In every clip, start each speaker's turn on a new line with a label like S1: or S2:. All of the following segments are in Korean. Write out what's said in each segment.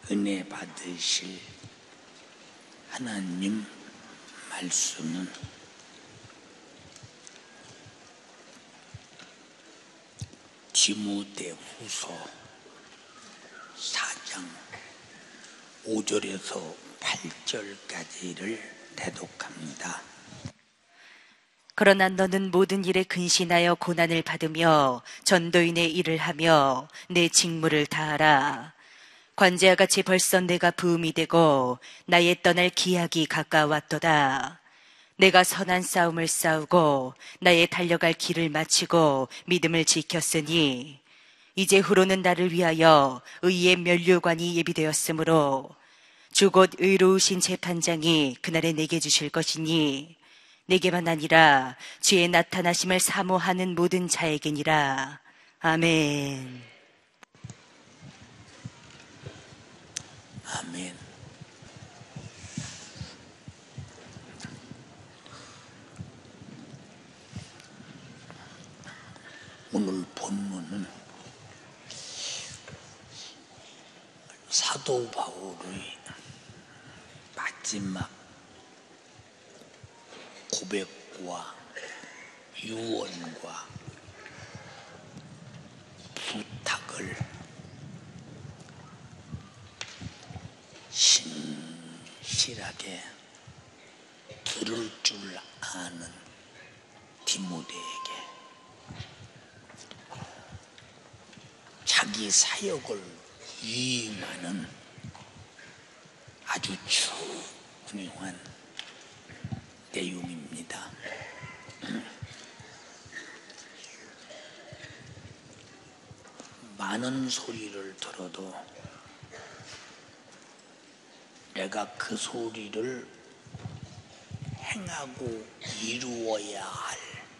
S1: 은혜 받으실 하나님 말씀은 디모데후서 4장 5절에서 8절까지를 대독합니다.
S2: 그러나 너는 모든 일에 근신하여 고난을 받으며 전도인의 일을 하며 내 직무를 다하라. 관제와 같이 벌써 내가 부음이 되고 나의 떠날 기약이 가까웠도다. 내가 선한 싸움을 싸우고 나의 달려갈 길을 마치고 믿음을 지켰으니 이제 후로는 나를 위하여 의의 면류관이 예비되었으므로 주 곧 의로우신 재판장이 그날에 내게 주실 것이니 내게만 아니라 주의 나타나심을 사모하는 모든 자에게니라. 아멘.
S1: 아멘. 오늘 본문은 사도 바울의 마지막 고백과 유언과 부탁을 신실하게 들을 줄 아는 디모데에게 자기 사역을 위임하는 아주 중요한 내용입니다. 많은 소리를 들어도 내가 그 소리를 행하고 이루어야 할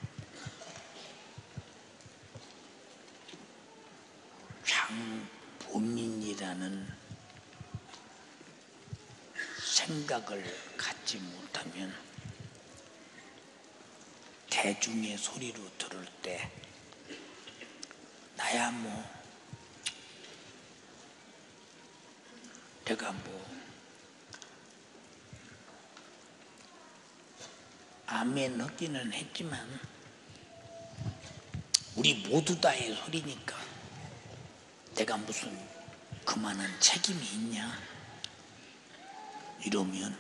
S1: 장본인이라는 생각을 갖지 못하면 대중의 소리로 들을 때 나야 내가 아멘 하기는 했지만 우리 모두 다의 소리니까 내가 무슨 그만한 책임이 있냐 이러면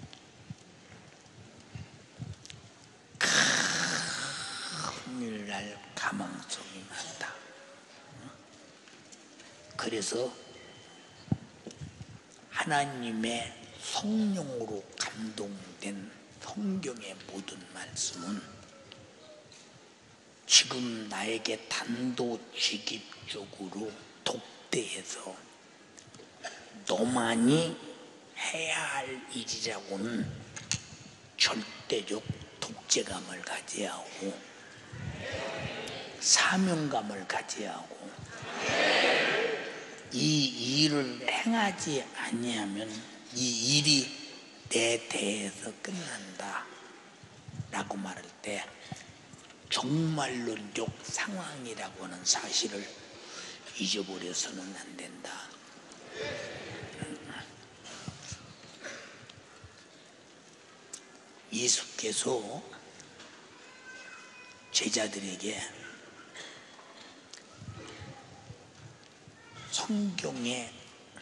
S1: 큰일 날 가망성이 많다. 그래서 하나님의 성령으로 감동된 성경의 모든 말씀은 지금 나에게 단도직입적으로 독대해서 너만이 해야 할 일이라고는 절대적 독재감을 가져야 하고 사명감을 가져야 하고 이 일을 행하지 아니하면 이 일이 내 대에서 끝난다 라고 말할 때 종말론적 상황이라고 하는 사실을 잊어버려서는 안 된다. 예수께서 제자들에게 성경의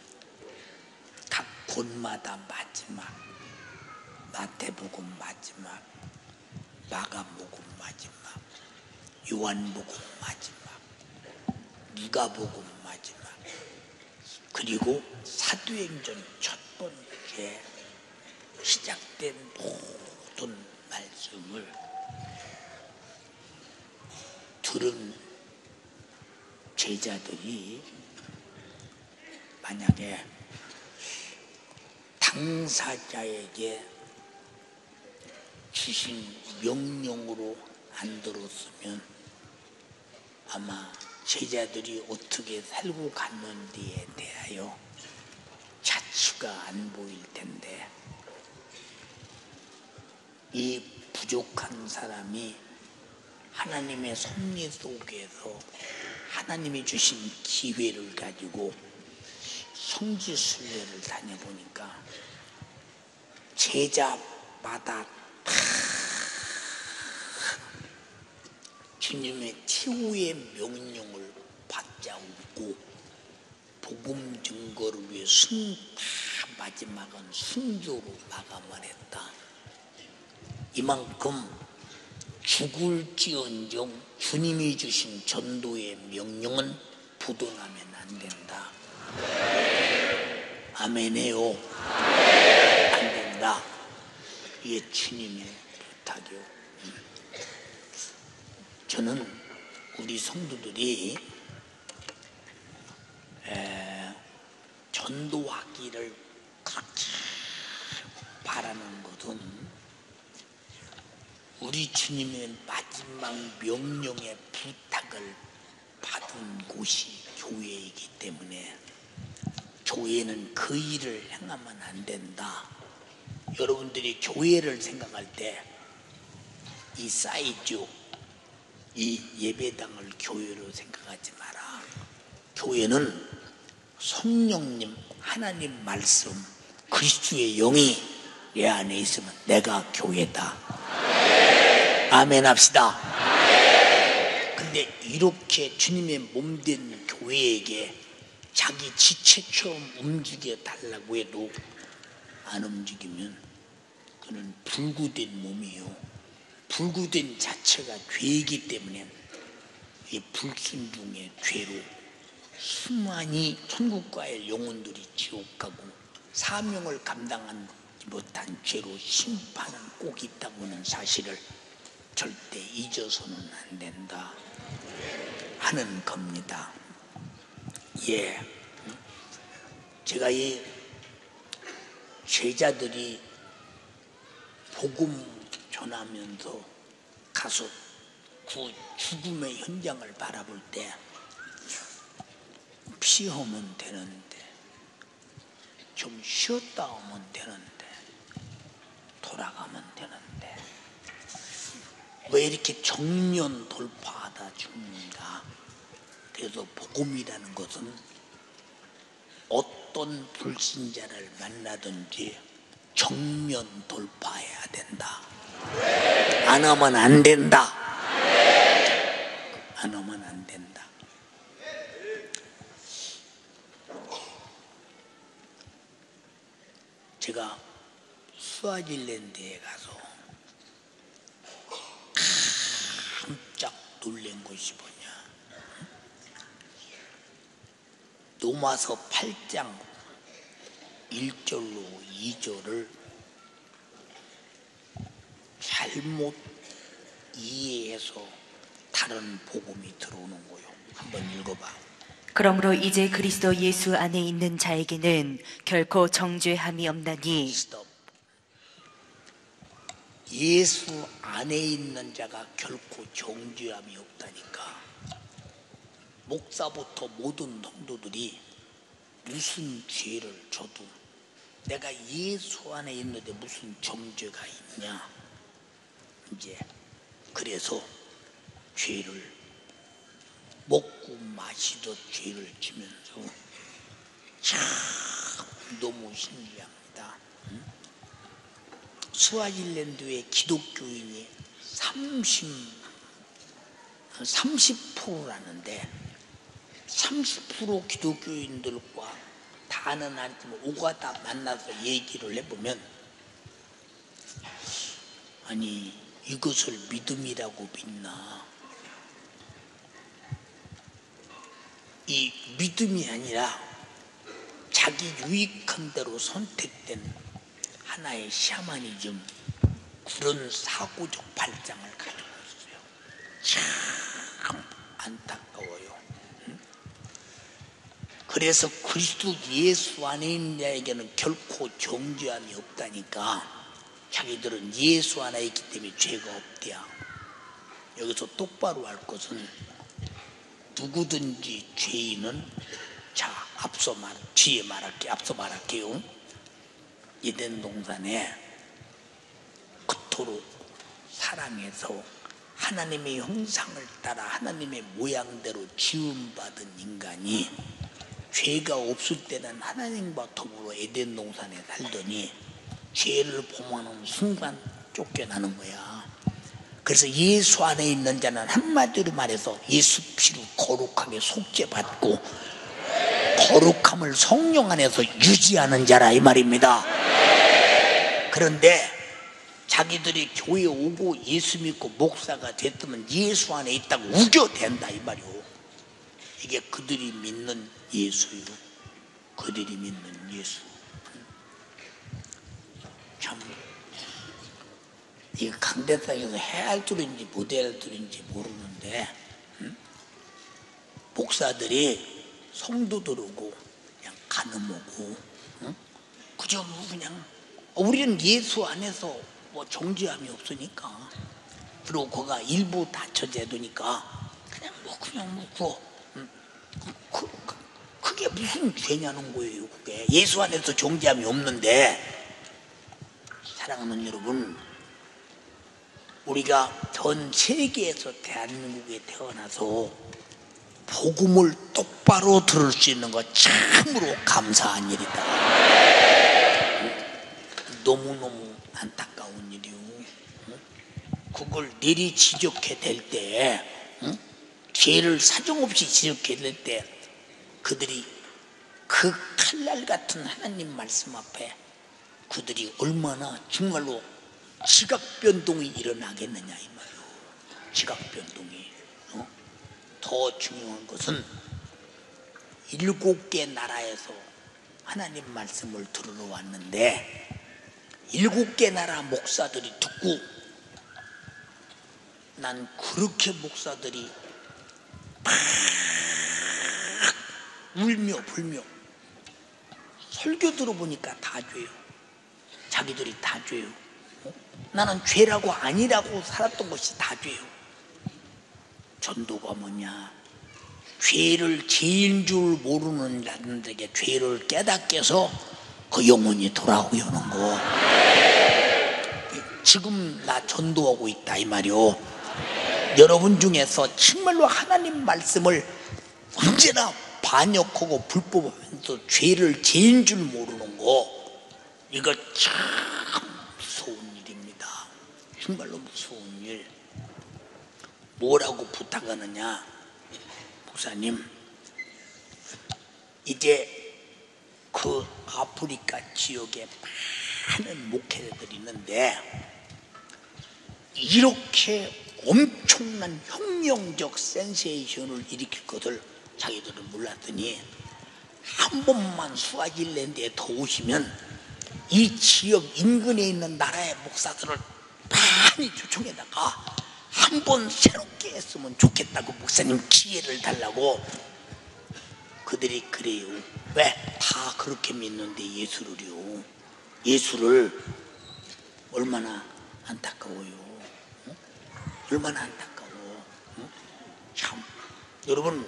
S1: 각 권마다 마지막 마태복음 마지막, 마가복음 마지막, 요한복음 마지막, 누가복음 마지막, 그리고 사도행전 첫 번째 시작된 모든 말씀을 들은 제자들이 만약에 당사자에게 주신 명령으로 안 들었으면 아마 제자들이 어떻게 살고 갔는지에 대하여 자취가 안 보일 텐데 이 부족한 사람이 하나님의 섭리 속에서 하나님이 주신 기회를 가지고 성지순례를 다녀보니까 제자마다 다 주님의 최후의 명령을 받자 웃고 복음 증거를 위해 다 마지막은 순교로 마감을 했다. 이만큼 죽을지언정 주님이 주신 전도의 명령은 부도나면 안 된다. 아멘해요. 안 된다. 이게 주님의 부탁이요. 저는 우리 성도들이 전도하기를 그렇게 바라는 것은 우리 주님의 마지막 명령의 부탁을 받은 곳이 교회이기 때문에 교회는 그 일을 행하면 안 된다. 여러분들이 교회를 생각할 때 이 사이즈, 이 예배당을 교회로 생각하지 마라. 교회는 성령님, 하나님 말씀, 그리스도의 영이 내 안에 있으면 내가 교회다. 아멘 합시다. 근데 이렇게 주님의 몸된 교회에게 자기 지체처럼 움직여 달라고 해도 안 움직이면 그는 불구된 몸이요. 불구된 자체가 죄이기 때문에 이 불순종의 죄로 수많이 천국 갈 영혼들이 지옥 가고 사명을 감당하지 못한 죄로 심판은 꼭 있다고 하는 사실을 절대 잊어서는 안 된다 하는 겁니다. 예, 제가 이 제자들이 복음 전하면서 가서 그 죽음의 현장을 바라볼 때 피하면 되는데 좀 쉬었다 오면 되는데 돌아가면 되는데 왜 이렇게 정면 돌파하다 죽는가? 그래서 복음이라는 것은 어떤 불신자를 만나든지 정면 돌파해야 된다. 안 하면 안 된다. 안 하면 안 된다. 제가 스와질랜드에 가서 깜짝 놀란 것이 뭐냐. 로마서 8장 1절로 2절을 잘못 이해해서 다른 복음이 들어오는 거예요. 한번 읽어봐.
S2: 그러므로 이제 그리스도 예수 안에 있는 자에게는 결코 정죄함이 없나니.
S1: 스톱. 예수 안에 있는 자가 결코 정죄함이 없다니까. 목사부터 모든 성도들이 무슨 죄를 져도 내가 예수 안에 있는데 무슨 정죄가 있냐. 이제 그래서 죄를 먹고 마시듯 죄를 지면서 참 너무 신기합니다. 스와질랜드의 기독교인이 30%라는데 30% 기독교인들과 다는 아니지만 오가다 만나서 얘기를 해보면 아니 이것을 믿음이라고 믿나? 이 믿음이 아니라 자기 유익한 대로 선택된 하나의 샤머니즘, 그런 사고적 발장을 가지고 있어요. 참 안타까워요. 그래서 그리스도 예수 안에 있는 자에게는 결코 정죄함이 없다니까. 자기들은 예수 안에 있기 때문에 죄가 없대야. 여기서 똑바로 할 것은 누구든지 죄인은, 자 앞서 말할게요. 에덴 동산에 그토록 사랑해서 하나님의 형상을 따라 하나님의 모양대로 지음받은 인간이 죄가 없을 때는 하나님과 더불어 에덴 동산에 살더니 죄를 범하는 순간 쫓겨나는 거야. 그래서 예수 안에 있는 자는 한마디로 말해서 예수 피로 거룩하게 속죄받고 거룩함을 성령 안에서 유지하는 자라 이 말입니다. 그런데 자기들이 교회 오고 예수 믿고 목사가 됐으면 예수 안에 있다고 우겨댄다 이 말이오. 이게 그들이 믿는 예수요. 그들이 믿는 예수. 참 이 강대상에서 해할 줄인지 못할 줄인지 모르는데 목사들이 성도들 오고 그냥 가늠하고 그저 뭐 그냥 우리는 예수 안에서 뭐 정죄함이 없으니까 그리고 그가 일부 다처제도니까 그냥 뭐 그게 무슨 죄냐는 거예요. 그게 예수 안에서 정죄함이 없는데. 사랑하는 여러분, 우리가 전 세계에서 대한민국에 태어나서 복음을 똑바로 들을 수 있는 것 참으로 감사한 일이다. 너무너무 안타까운 일이요. 그걸 내리 지적해 댈 때, 죄를 사정없이 지적해 댈 때 그들이 그 칼날 같은 하나님 말씀 앞에 그들이 얼마나 정말로 지각변동이 일어나겠느냐 이 말이에요. 지각변동이. 더 중요한 것은 7개 나라에서 하나님 말씀을 들으러 왔는데 7개 나라 목사들이 듣고 난 그렇게 목사들이 막 울며 불며 설교 들어보니까 다 죄요. 자기들이 다 죄요. 나는 죄라고 아니라고 살았던 것이 다 죄요. 전도가 뭐냐? 죄를 죄인 줄 모르는 자들에게 죄를 깨닫게 해서 그 영혼이 돌아오게 하는 거. 지금 나 전도하고 있다 이 말이요. 여러분 중에서 정말로 하나님 말씀을 언제나 반역하고 불법하면서 죄를 죄인 줄 모르는 거, 이거 참 무서운 일입니다. 정말로 무서운 일. 뭐라고 부탁하느냐? 목사님, 이제 그 아프리카 지역에 많은 목회자들이 있는데 이렇게 엄청난 혁명적 센세이션을 일으킬 것을 자기들은 몰랐더니 한 번만 스와질랜드에 더 오시면 이 지역 인근에 있는 나라의 목사들을 많이 초청해다가 한 번 새롭게 했으면 좋겠다고 목사님 기회를 달라고. 그들이 그래요. 왜? 다 그렇게 믿는데 예수를요. 예수를 얼마나 안타까워요. 얼마나 안타까워. 참 여러분,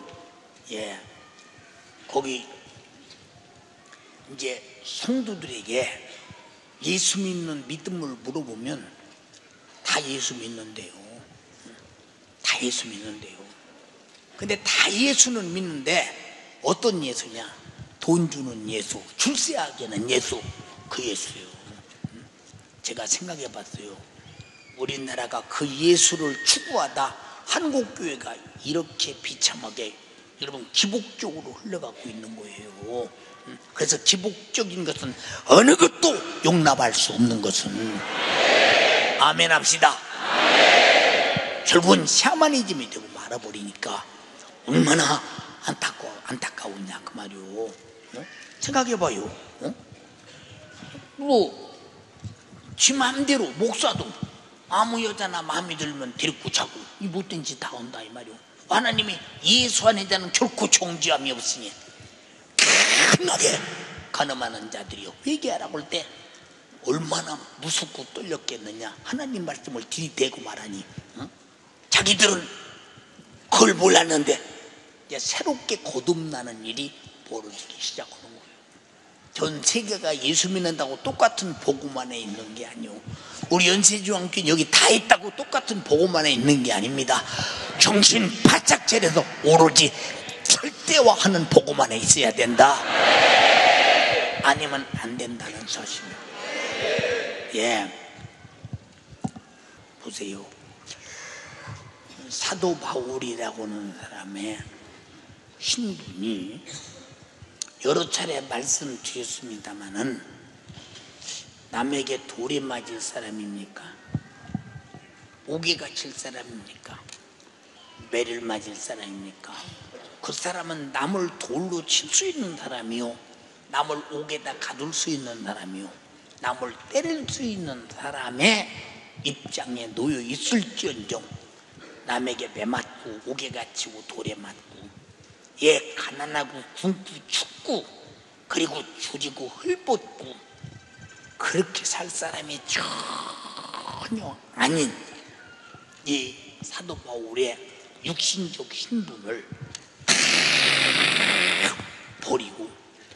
S1: 거기 이제 성도들에게 예수 믿는 믿음을 물어보면 다 예수 믿는데요. 다 예수 믿는데요. 근데 다 예수는 믿는데 어떤 예수냐? 돈 주는 예수, 출세하게는 예수, 그 예수요. 제가 생각해 봤어요. 우리나라가 그 예수를 추구하다 한국교회가 이렇게 비참하게 여러분 기복적으로 흘러가고 있는 거예요. 그래서 기복적인 것은 어느 것도 용납할 수 없는 것은 아멘 합시다. 결국은 샤머니즘이 되고 말아버리니까 얼마나 안타까웠냐 그 말이요. 생각해봐요. 지 마음대로 목사도 아무 여자나 마음에 들면 데리고 자고 이 못된 짓 다 한다 이 말이요. 하나님이 예수 안에 자는 결코 정죄함이 없으니 강하게 가늠하는 자들이요 회개하라고 할 때 얼마나 무섭고 떨렸겠느냐. 하나님 말씀을 들이대고 말하니 자기들은 그걸 몰랐는데 이제 새롭게 거듭나는 일이 벌어지기 시작하는 거예요. 전 세계가 예수 믿는다고 똑같은 복음 안에 있는 게 아니요. 우리 연세중앙교회 여기 다 있다고 똑같은 복음 안에 있는 게 아닙니다. 정신 바짝 차려서 오로지 절대 극대화하는 복음 안에 있어야 된다. 아니면 안 된다는 사실이에요. 예, 보세요. 사도 바울이라고 하는 사람의 신분이 여러 차례 말씀드렸습니다마는 남에게 돌에 맞을 사람입니까? 옥에가 칠 사람입니까? 매를 맞을 사람입니까? 그 사람은 남을 돌로 칠 수 있는 사람이요, 남을 옥에다 가둘 수 있는 사람이요, 남을 때릴 수 있는 사람의 입장에 놓여 있을지언정 남에게 매 맞고 옥에 갇히고 돌에 맞고 예 가난하고 굶고 춥고 그리고 줄이고 헐벗고 그렇게 살 사람이 전혀 아닌 이 사도 바울의 육신적 신분을 버리고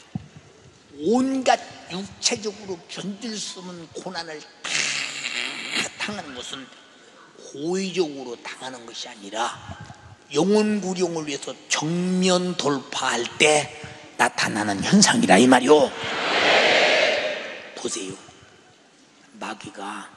S1: 온갖 육체적으로 견딜 수 없는 고난을 다 당하는 것은 고의적으로 당하는 것이 아니라 영혼구령을 위해서 정면 돌파할 때 나타나는 현상이라 이 말이요. 보세요. 마귀가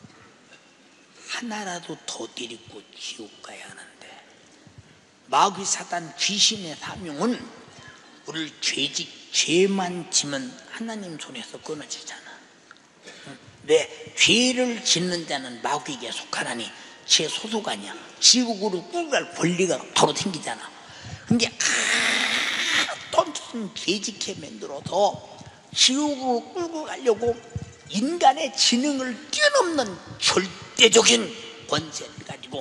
S1: 하나라도 더 데리고 지옥 가야 하는데 마귀 사단 귀신의 사명은 우리를 죄만 지면 하나님 손에서 끊어지잖아. 왜? 죄를 짓는 자는 마귀에게 속하나니 죄 소속 아니야. 지옥으로 끌고 갈 권리가 바로 생기잖아. 근데 어떤 죄짓게 만들어서 지옥으로 끌고 가려고 인간의 지능을 뛰어넘는 절대적인 권세를 가지고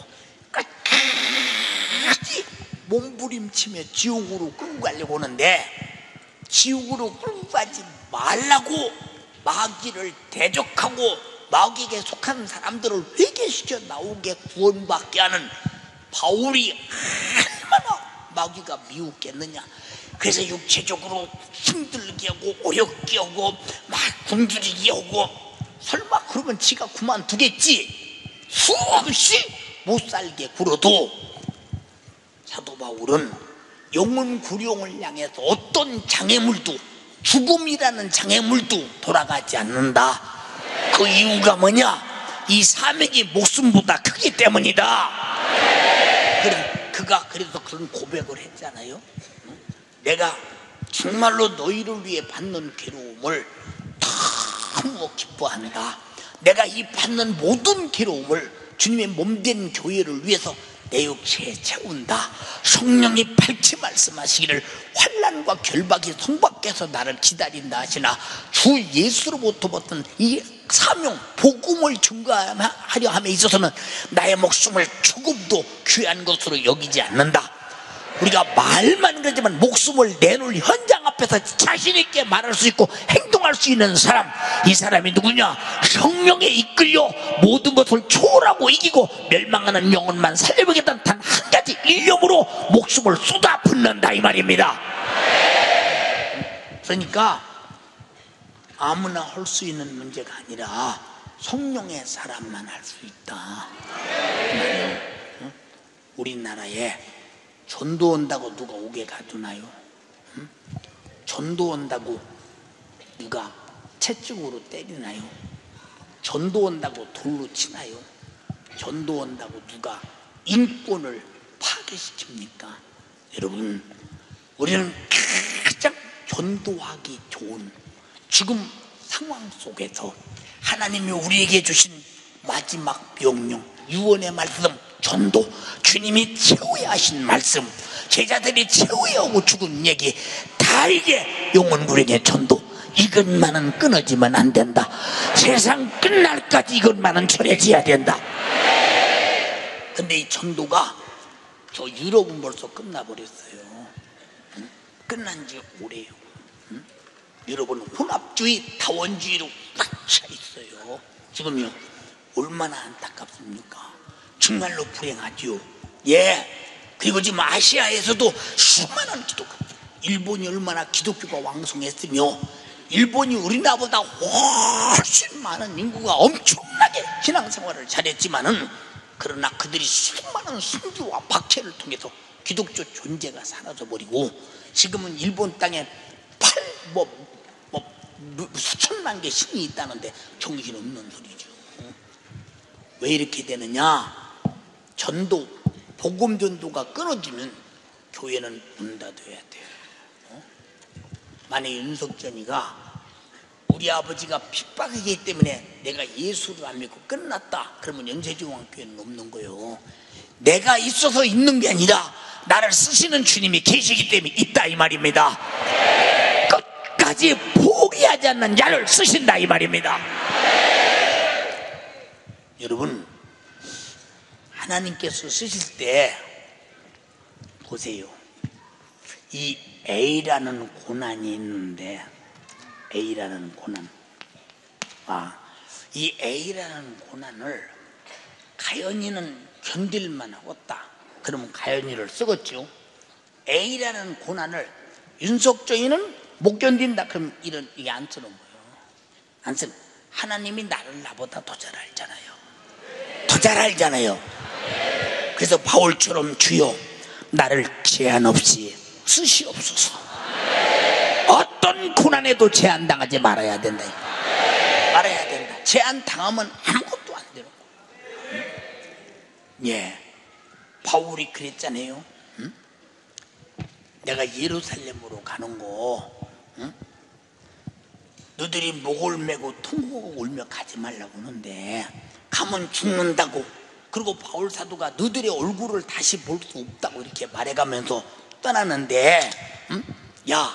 S1: 끝까지 몸부림치며 지옥으로 끌고 가려고 하는데 지옥으로 끌고 가지 말라고 마귀를 대적하고 마귀에게 속한 사람들을 회개시켜 나오게 구원받게 하는 바울이 얼마나 마귀가 미웠겠느냐. 그래서 육체적으로 힘들게 하고 어렵게 하고 막 굶주리게 하고 설마 그러면 지가 그만두겠지. 수없이 못살게 굴어도 사도 바울은 영혼 구령을 향해서 어떤 장애물도 죽음이라는 장애물도 돌아가지 않는다. 그 이유가 뭐냐? 이 사명이 목숨보다 크기 때문이다. 그가 그래서 그런 고백을 했잖아요. 내가 정말로 너희를 위해 받는 괴로움을 너무 기뻐한다. 내가 이 받는 모든 괴로움을 주님의 몸된 교회를 위해서 내 육체에 채운다. 성령이 밝히 말씀하시기를 환난과 결박이 성 밖에서 나를 기다린다 하시나 주 예수로부터 받던 이 사명 복음을 증거하려 함에 있어서는 나의 목숨을 조금도 귀한 것으로 여기지 않는다. 우리가 말만 그러지만 목숨을 내놓을 현장 앞에서 자신 있게 말할 수 있고 행동할 수 있는 사람, 이 사람이 누구냐? 성령에 이끌려 모든 것을 초월하고 이기고 멸망하는 영혼만 살려보겠다는 단 한 가지 일념으로 목숨을 쏟아붓는다 이 말입니다. 그러니까 아무나 할 수 있는 문제가 아니라 성령의 사람만 할 수 있다. 우리나라에 전도 온다고 누가 옥에 가두나요? 전도 온다고 누가 채찍으로 때리나요? 전도 온다고 돌로 치나요? 전도 온다고 누가 인권을 파괴시킵니까? 여러분, 우리는 가장 전도하기 좋은 지금 상황 속에서 하나님이 우리에게 주신 마지막 명령, 유언의 말씀, 전도, 주님이 채워야 하신 말씀, 제자들이 채워야 하고 죽은 얘기 다 알게 영혼구령의 전도, 이것만은 끊어지면 안 된다. 세상 끝날까지 이것만은 전해져야 된다. 근데 이 전도가 저 유럽은 벌써 끝나버렸어요. 끝난 지 오래요. 유럽은 혼합주의, 다원주의로 꽉 차 있어요. 지금요. 얼마나 안타깝습니까? 정말로 불행하지요. 예. 그리고 지금 아시아에서도 수많은 기독교, 일본이 얼마나 기독교가 왕성했으며 일본이 우리나라보다 훨씬 많은 인구가 엄청나게 신앙생활을 잘했지만은 그러나 그들이 수많은 순교와 박해를 통해서 기독교 존재가 사라져버리고 지금은 일본 땅에 수천만 개 신이 있다는데 정신없는 소리죠. 왜 이렇게 되느냐? 전도, 복음 전도가 끊어지면 교회는 문 닫아야 돼요. 만약에 윤석전이가 우리 아버지가 핍박이기 때문에 내가 예수를 안 믿고 끝났다, 그러면 연세중앙교회는 없는 거예요. 내가 있어서 있는 게 아니라 나를 쓰시는 주님이 계시기 때문에 있다 이 말입니다. 끝까지 포기하지 않는 자를 쓰신다 이 말입니다. 여러분, 하나님께서 쓰실 때 보세요. 이 A라는 고난이 있는데, A라는 고난, 이 A라는 고난을 가연이는 견딜만 하겠다, 그러면 가연이를 쓰겠죠. A라는 고난을 윤석조이는 못 견딘다, 그럼 이게 안 쓰는 거예요. 안 쓰는. 하나님이 나를 나보다 더 잘 알잖아요. 더 잘 알잖아요. 그래서 바울처럼 주여 나를 제한 없이 쓰시옵소서. 어떤 고난에도 제한당하지 말아야 된다. 말아야 된다. 제한당하면 아무것도 안 되는 거예요. 예, 바울이 그랬잖아요. 내가 예루살렘으로 가는 거, 너들이 목을 메고 통곡을 울며 가지 말라고 하는데 가면 죽는다고. 그리고 바울 사도가 너들의 얼굴을 다시 볼 수 없다고 이렇게 말해가면서 떠나는데, 야,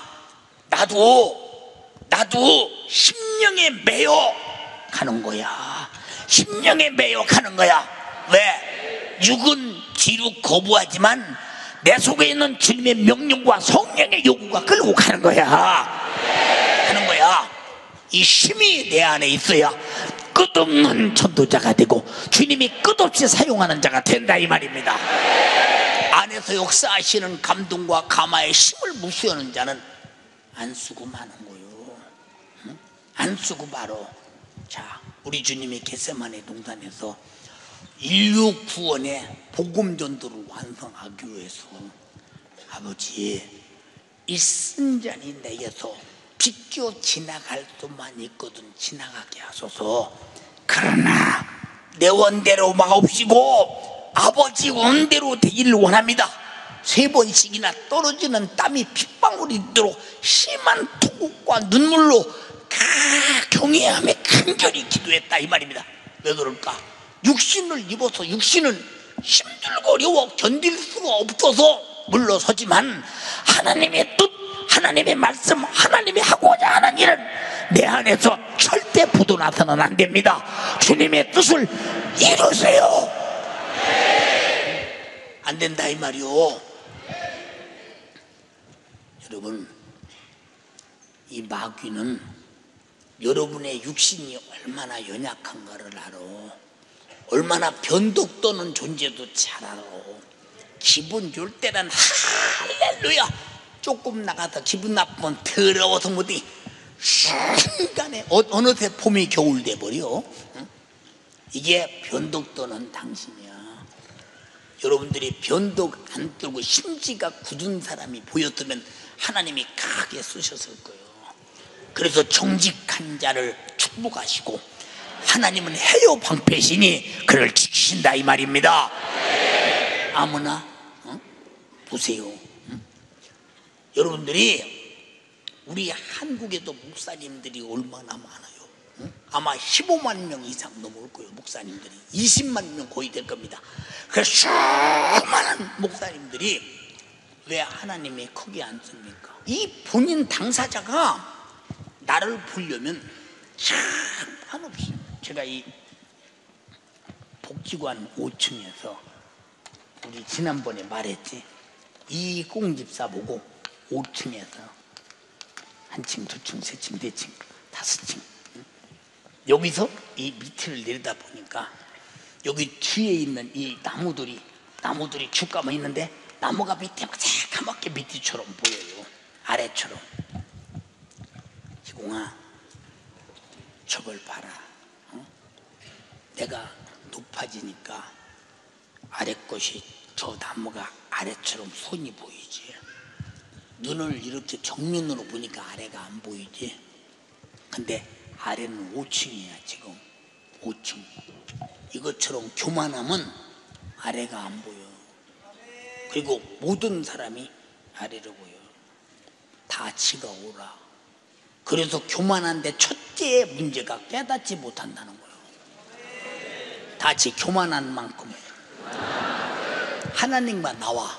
S1: 나도 심령에 매여 가는 거야. 심령에 매여 가는 거야. 왜? 육은 뒤로 거부하지만 내 속에 있는 주님의 명령과 성령의 요구가 끌고 가는 거야. 하는 거야. 이 힘이 내 안에 있어야 끝없는 전도자가 되고 주님이 끝없이 사용하는 자가 된다 이 말입니다. 안에서 역사하시는 감동과 감화의 힘을 무시하는 자는 안 쓰고 마는 거요. 안 쓰고 말어. 자, 우리 주님이 겟세마네 동산에서 인류 구원의 복음 전도를 완성하기 위해서 아버지, 이 쓴 잔이 내게서 비껴 지나갈 수만 있거든 지나가게 하소서. 그러나 내 원대로 마옵시고 아버지 원대로 되기를 원합니다. 3번씩이나 떨어지는 땀이 핏방울이 있도록 심한 통곡과 눈물로 경외하며 간절히 기도했다 이 말입니다. 왜 그럴까? 육신을 입어서 육신은 힘들고 어려워 견딜 수가 없어서 물러서지만 하나님의 뜻, 하나님의 말씀, 하나님이 하고자 하는 일은 내 안에서 절대 부도나서는 안 됩니다. 주님의 뜻을 이루세요. 안 된다 이 말이요. 여러분, 이 마귀는 여러분의 육신이 얼마나 연약한가를 알아. 얼마나 변덕떠는 존재도 잘 알아. 기분 좋을 때는 할렐루야, 조금 나가서 기분 나쁘면 더러워서 못해 순간에 어느새 봄이 겨울 돼버려. 이게 변덕떠는 당신이야. 여러분들이 변덕 안 떨고 심지가 굳은 사람이 보였으면 하나님이 강하게 쓰셨을 거예요. 그래서 정직한 자를 축복하시고 하나님은 해요 방패시니 그를 지키신다 이 말입니다. 아무나 보세요. 여러분들이 우리 한국에도 목사님들이 얼마나 많아요. 아마 15만 명 이상 넘을 거예요. 목사님들이 20만 명 거의 될 겁니다. 그래서 수많은 목사님들이 왜 하나님이 크게 안 씁니까? 이 본인 당사자가 나를 보려면 참 한없이, 제가 이 복지관 5층에서 우리 지난번에 말했지, 이 꽁집사 보고 5층에서 한 층, 두 층, 세 층, 네 층, 다섯 층, 여기서 이 밑을 내리다 보니까 여기 뒤에 있는 이 나무들이 죽가만 있는데 나무가 밑에 막 새까맣게 밑이처럼 보여요. 아래처럼. 희공아, 저걸 봐라. 내가 높아지니까 아래 것이, 저 나무가 아래처럼 손이 보이지. 눈을 이렇게 정면으로 보니까 아래가 안 보이지. 근데 아래는 5층이야 지금. 5층. 이것처럼 교만하면 아래가 안 보여. 그리고 모든 사람이 아래로 보여. 다 지가 오라. 그래서 교만한데 첫째 문제가 깨닫지 못한다는 거예요. 다 지 교만한 만큼 하나님과 나와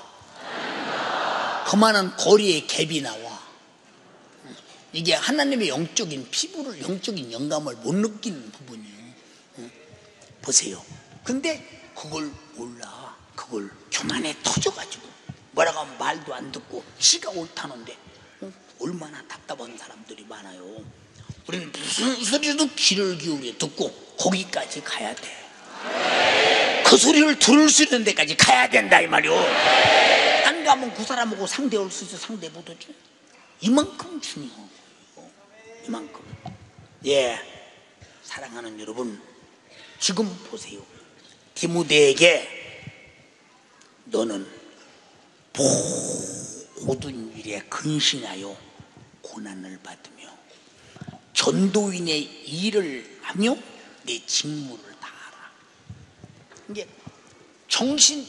S1: 그만한 거리에 갭이 나와. 이게 하나님의 영적인 피부를, 영적인 영감을 못 느끼는 부분이에요. 보세요. 근데 그걸 몰라. 그걸 교만에 터져가지고 뭐라고 하면 말도 안 듣고 지가 옳다는데 얼마나 답답한 사람들이 많아요. 우리는 무슨 소리도 귀를 기울여 듣고 거기까지 가야 돼. 그 소리를 들을 수 있는 데까지 가야 된다 이 말이오. 안 가면 그 사람하고 상대할 수 있어. 상대 못하지. 이만큼 중요하고 이만큼. 예, 사랑하는 여러분, 지금 보세요. 디모데에게 너는 모든 일에 근신하여 고난을 받으며 전도인의 일을 하며 내 직무를 다하라. 이게 정신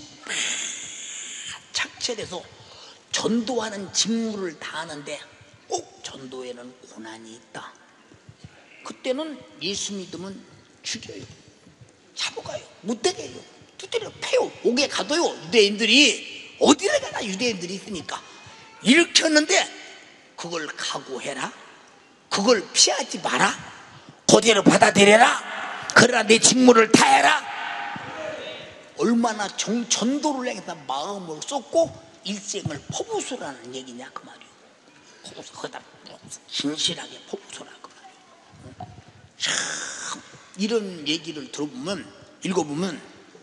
S1: 착철해서 전도하는 직무를 다하는데 꼭 전도에는 고난이 있다. 그때는 예수 믿으면 죽여요. 잡아가요. 못되게 해요. 두드려 패요. 옥에 가둬요. 유대인들이 어디를 가나 유대인들이 있으니까 이렇게 했는데 그걸 각오해라. 그걸 피하지 마라. 그대로 받아들여라. 그러나 내 직무를 다해라. 얼마나 전도를 향해서 마음을 쏟고 일생을 포부수라는 얘기냐 그 말이요. 포부수. 거기다 진실하게 포부수라 그 말이요. 참 이런 얘기를 들어보면, 읽어보면,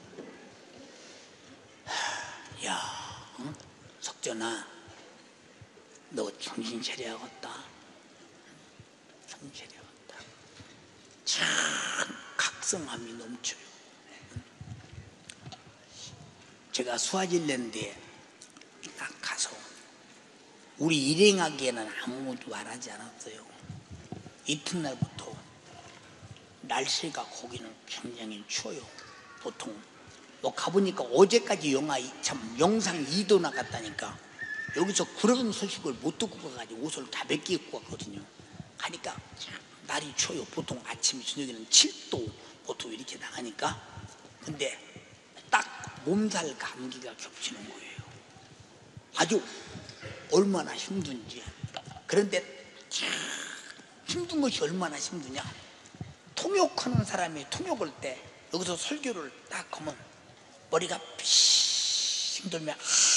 S1: 야, 석전아, 너 정신 차려야겠다. 정신 차려야겠다. 참 각성함이 넘쳐요. 제가 스와질랜드에 딱 가서 우리 일행하기에는 아무것도 말하지 않았어요. 이튿날부터 날씨가 거기는 굉장히 추워요. 보통 뭐 가보니까 어제까지 영상 2도 나갔다니까. 여기서 그런 소식을 못 듣고 가가지고 옷을 다 몇 개 입고 갔거든요. 가니까 날이 추워요. 보통 아침 저녁에는 7도 보통 이렇게 나가니까. 근데 딱 몸살 감기가 겹치는 거예요. 아주 얼마나 힘든지. 그런데 힘든 것이 얼마나 힘드냐. 통역하는 사람이 통역할 때 여기서 설교를 딱 하면 머리가 피 힘들면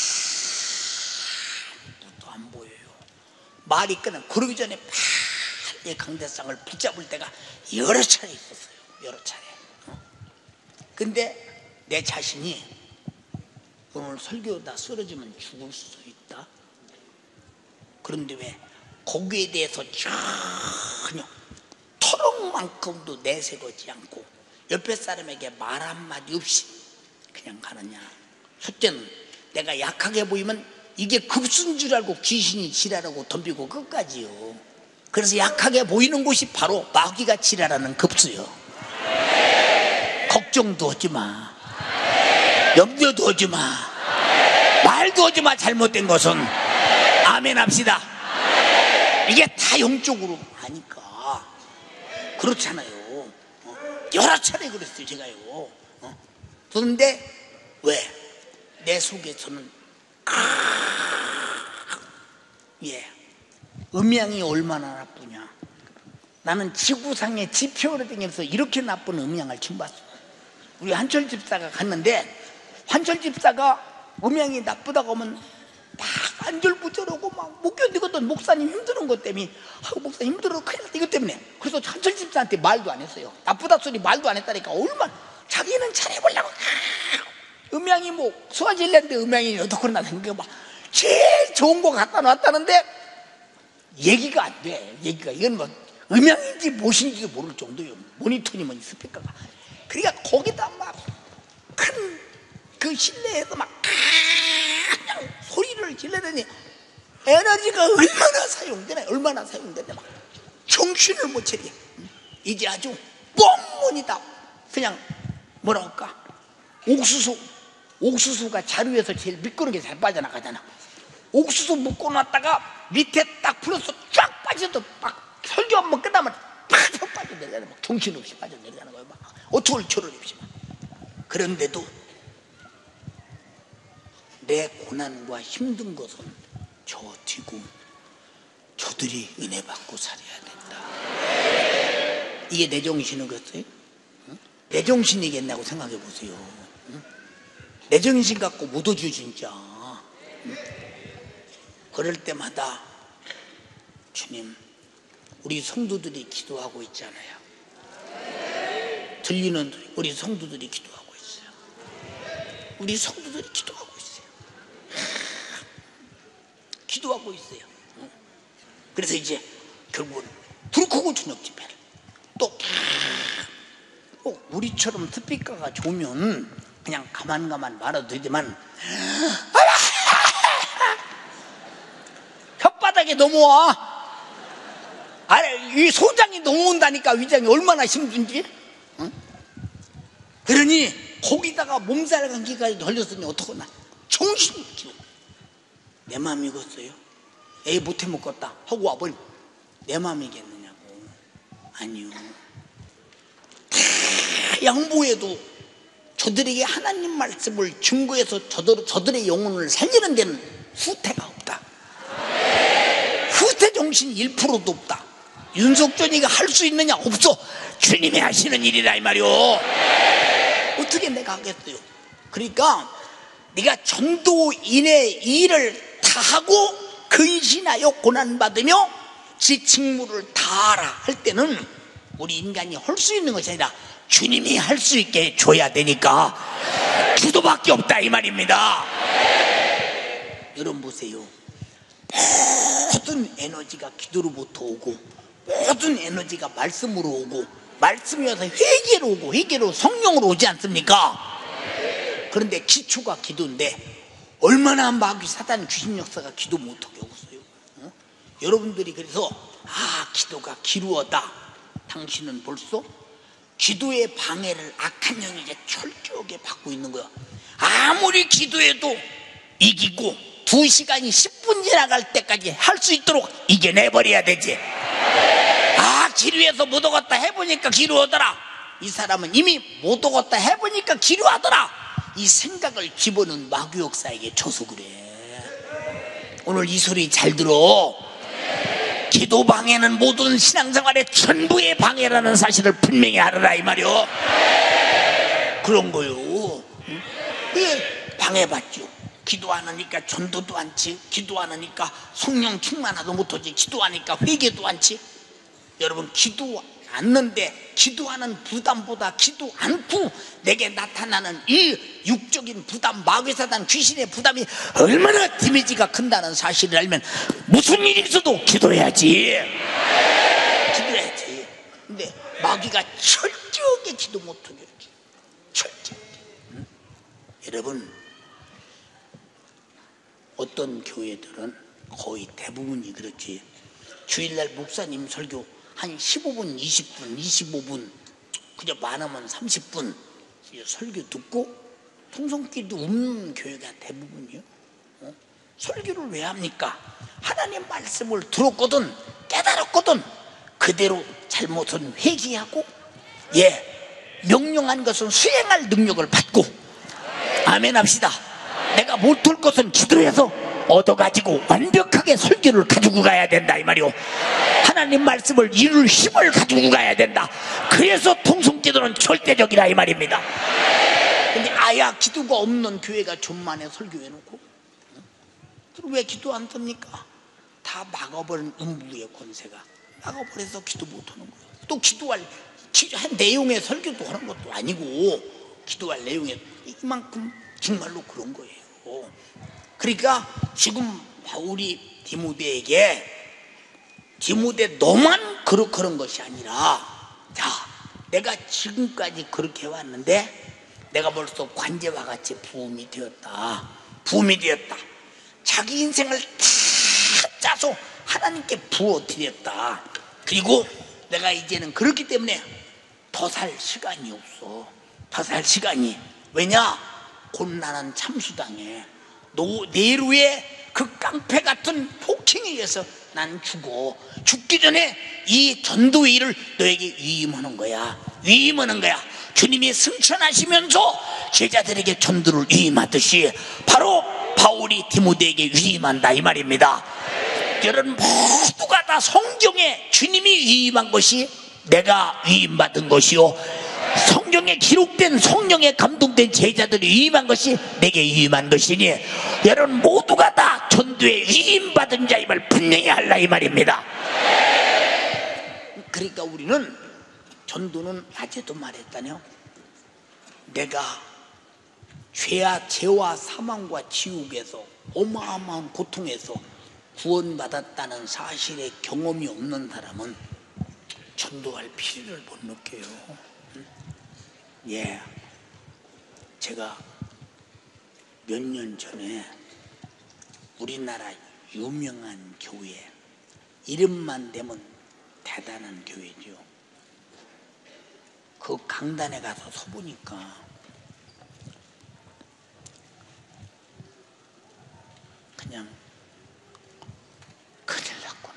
S1: 아무것도 안 보여요. 말이 끊어. 그러기 전에 빨리 강대상을 붙잡을 때가 여러 차례 있었어요. 여러 차례. 근데 내 자신이 오늘 설교다 쓰러지면 죽을 수 있다. 그런데 왜 거기에 대해서 전혀 토록만큼도 내세우지 않고 옆에 사람에게 말 한마디 없이 그냥 가느냐. 첫째는 내가 약하게 보이면 이게 급수인 줄 알고 귀신이 지랄하고 덤비고 끝까지요. 그래서 약하게 보이는 곳이 바로 마귀가 지랄하는 급수요. 걱정도 하지 마. 염려도 하지 마. 말도 하지 마. 잘못된 것은. 아멘 합시다. 이게 다 영적으로 하니까 그렇잖아요. 여러 차례 그랬어요 제가요. 그런데 왜? 내 속에서는 예, 음양이 얼마나 나쁘냐. 나는 지구상의 지표를 다니면서 이렇게 나쁜 음양을 처음 봤어요. 우리 한철 집사가 갔는데 한철 집사가 음양이 나쁘다고 하면 막 안절부절하고 막 못 견디거든. 목사님 힘드는 것 때문에. 목사님 힘들어 큰일 났다 이것 때문에. 그래서 한철 집사한테 말도 안 했어요. 나쁘다 소리 말도 안 했다니까. 얼마나 자기는 잘해보려고. 음양이 뭐 스와질랜드 음양이 어떻게 나는가 막 제일 좋은 거 갖다 놨다는데 얘기가 안 돼. 얘기가 이건 뭐 음양인지 무엇인지 모를 정도예요. 모니터니면 스피커가. 그러니까 거기다 막 큰 그 실내에서 막 그냥 소리를 질러더니 에너지가 얼마나 사용되나, 얼마나 사용되나. 막 정신을 못 차리게. 이제 아주 뻥문이다. 그냥 뭐라 할까, 옥수수가 자루에서 제일 미끄러운 게 잘 빠져나가잖아. 옥수수 묶어놨다가 밑에 딱 풀어서 쫙 빠져도 막 설교 한번 끝나면 팍 빠져내려가는, 막 정신없이 빠져내려가는 거예요. 막 어처구니 없이. 그런데도 내 고난과 힘든 것은 저지고 저들이 은혜 받고 살아야 된다. 이게 내 정신이겠어요? 내 정신이겠냐고 생각해 보세요. 내 정신 갖고 묻어줘 진짜. 그럴 때마다 주님, 우리 성도들이 기도하고 있잖아요. 들리는 우리 성도들이 기도하고 있어요. 우리 성도들이 기도하고 있어요. 기도하고 있어요. 그래서 이제 결국은 불 끄고 저녁 집회를 또 우리처럼 스피커가 좋으면 그냥 가만 말아도 되지만 혓바닥에 넘어와. 이 소장이 넘어온다니까. 위장이 얼마나 힘든지. 응? 그러니 거기다가 몸살 감기까지 걸렸으니 어떡하나. 정신이 없지. 내 마음이겠어요? 에이 못해 먹겠다 하고 와버리면 내 마음이겠느냐고. 아니요. 다 양보해도 저들에게 하나님 말씀을 증거해서 저들의 영혼을 살리는 데는 후퇴가 없다. 후퇴 정신이 1%도 없다. 윤석준이가 할 수 있느냐? 없어. 주님이 하시는 일이라 이 말이오. 어떻게 내가 하겠어요? 그러니까 네가 전도인의 일을 다하고 근신하여 고난받으며 지 직무를 다하라 할 때는 우리 인간이 할 수 있는 것이 아니라 주님이 할 수 있게 줘야 되니까 주도밖에 없다 이 말입니다. 여러분 보세요. 모든 에너지가 기도로부터 오고 모든 에너지가 말씀으로 오고 말씀이어서 회개로 오고 회개로 성령으로 오지 않습니까? 그런데 기초가 기도인데 얼마나 마귀 사단 귀신 역사가 기도 못하게 하고 있어요. 여러분들이 그래서 기도가 기루어다. 당신은 벌써 기도의 방해를 악한 영이 이제 철저하게 받고 있는 거야. 아무리 기도해도 이기고 2시간이 10분 지나갈 때까지 할 수 있도록 이겨내버려야 되지. 기루해서 못 오겠다 해보니까 기루하더라. 이 사람은 이미 못 오겠다 해보니까 기루하더라. 이 생각을 집어넣은 마귀 역사에게 줘서 그래. 오늘 이 소리 잘 들어. 기도 방해는 모든 신앙생활의 전부의 방해라는 사실을 분명히 알아라 이 말이요. 그런 거요. 예, 방해받죠. 기도 안 하니까 전도도 않지. 기도 안 하니까 성령 충만하도 못하지. 기도 하니까 회개도 않지. 여러분 기도 않는데 기도하는 부담보다 기도 않고 내게 나타나는 이 육적인 부담, 마귀사단 귀신의 부담이 얼마나 데미지가 큰다는 사실을 알면 무슨 일이 있어도 기도해야지. 기도해야지. 근데 마귀가 철저하게 기도 못하게 하지. 철저하게. 여러분 어떤 교회들은 거의 대부분이 그렇지. 주일날 목사님 설교 한 15분, 20분, 25분, 그저 많으면 30분 설교 듣고 통성기도 없는 교회가 대부분이요. 설교를 왜 합니까? 하나님 말씀을 들었거든, 깨달았거든, 그대로 잘못은 회개하고 명령한 것은 수행할 능력을 받고 아멘 합시다. 내가 못할 것은 기도해서 얻어가지고 완벽하게 설교를 가지고 가야 된다 이 말이오. 하나님 말씀을 이룰 힘을 가지고 가야 된다. 그래서 통성기도는 절대적이라 이 말입니다. 근데 기도가 없는 교회가 전만에 설교해놓고 왜 기도 안 듭니까? 다 막아버린 음부의 권세가 막아버려서 기도 못하는 거예요. 또 기도할 내용의 설교도 하는 것도 아니고 기도할 내용에 이만큼 정말로 그런 거예요. 그러니까 지금 바울이 디모데에게 디모데 너만 그런 것이 아니라 내가 지금까지 그렇게 왔는데 내가 벌써 관제와 같이 부음이 되었다. 자기 인생을 다 해서 하나님께 부어드렸다. 그리고 내가 이제는 그렇기 때문에 더 살 시간이 없어. 더 살 시간이. 왜냐? 곧 나는 참수당해. 내루의 그 깡패 같은 폭행에 의해서 난 죽어. 죽기 전에 이 전도의 일을 너에게 위임하는 거야. 위임하는 거야. 주님이 승천하시면서 제자들에게 전도를 위임하듯이 바로 바울이 디모데에게 위임한다 이 말입니다. 여러분 모두가 다 성경에 주님이 위임한 것이 내가 위임받은 것이요, 성경에 기록된 성령에 감동된 제자들이 위임한 것이 내게 위임한 것이니 여러분 모두가 다 전도에 위임받은 자임을 분명히 알라 이 말입니다. 그러니까 우리는 전도는 낮에도 말했다뇨. 내가 죄와 사망과 지옥에서 어마어마한 고통에서 구원받았다는 사실의 경험이 없는 사람은 전도할 필요를 못 느껴요. 예, 제가 몇 년 전에 우리나라 유명한 교회, 이름만 대면 대단한 교회죠. 그 강단에 가서 서보니까 그냥 큰일 났구나,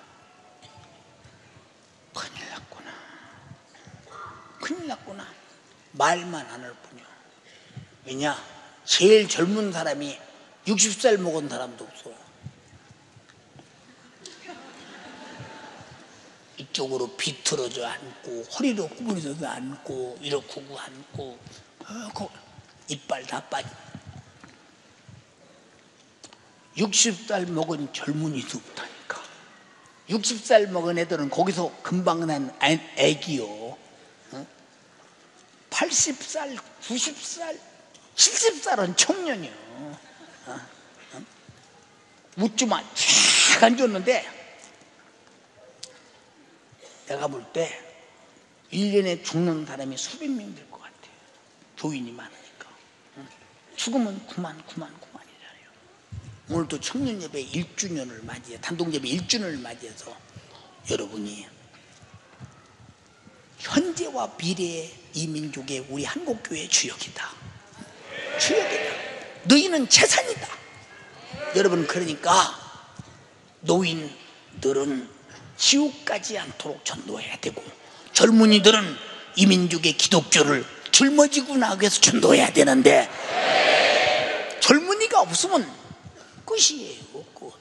S1: 큰일 났구나, 큰일 났구나 말만 안 할 뿐이야. 왜냐? 제일 젊은 사람이 60살 먹은 사람도 없어. 이쪽으로 비틀어져 앉고 허리로 구부려져서 앉고 이렇게 앉고 이빨 다 빠져. 60살 먹은 젊은이도 없다니까. 60살 먹은 애들은 거기서 금방 난 애기요. 80살, 90살, 70살은 청년이요. 묻지마 쫙 앉았는데 내가 볼 때 1년에 죽는 사람이 수백 명 될 것 같아. 교인이 많으니까. 죽으면 그만이잖아요. 오늘도 청년예배 1주년을 맞이해, 단독예배 1주년을 맞이해서 여러분이 현재와 미래의 이 민족의 우리 한국교회의 주역이다. 주역이다. 너희는 재산이다. 여러분, 그러니까 노인들은 지옥 가지 않도록 전도해야 되고, 젊은이들은 이 민족의 기독교를 짊어지고 나가기 위해서 전도해야 되는데 젊은이가 없으면 끝이에요. 끝.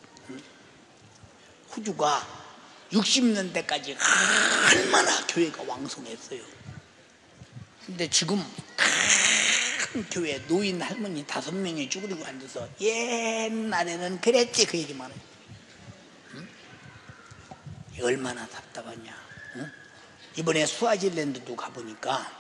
S1: 호주가 60년대까지 얼마나 교회가 왕성했어요. 근데 지금 큰 교회 노인 할머니 5명이 쭈그리고 앉아서 옛날에는 그랬지 그 얘기만 해요. 얼마나 답답하냐. 이번에 스와질랜드도 가보니까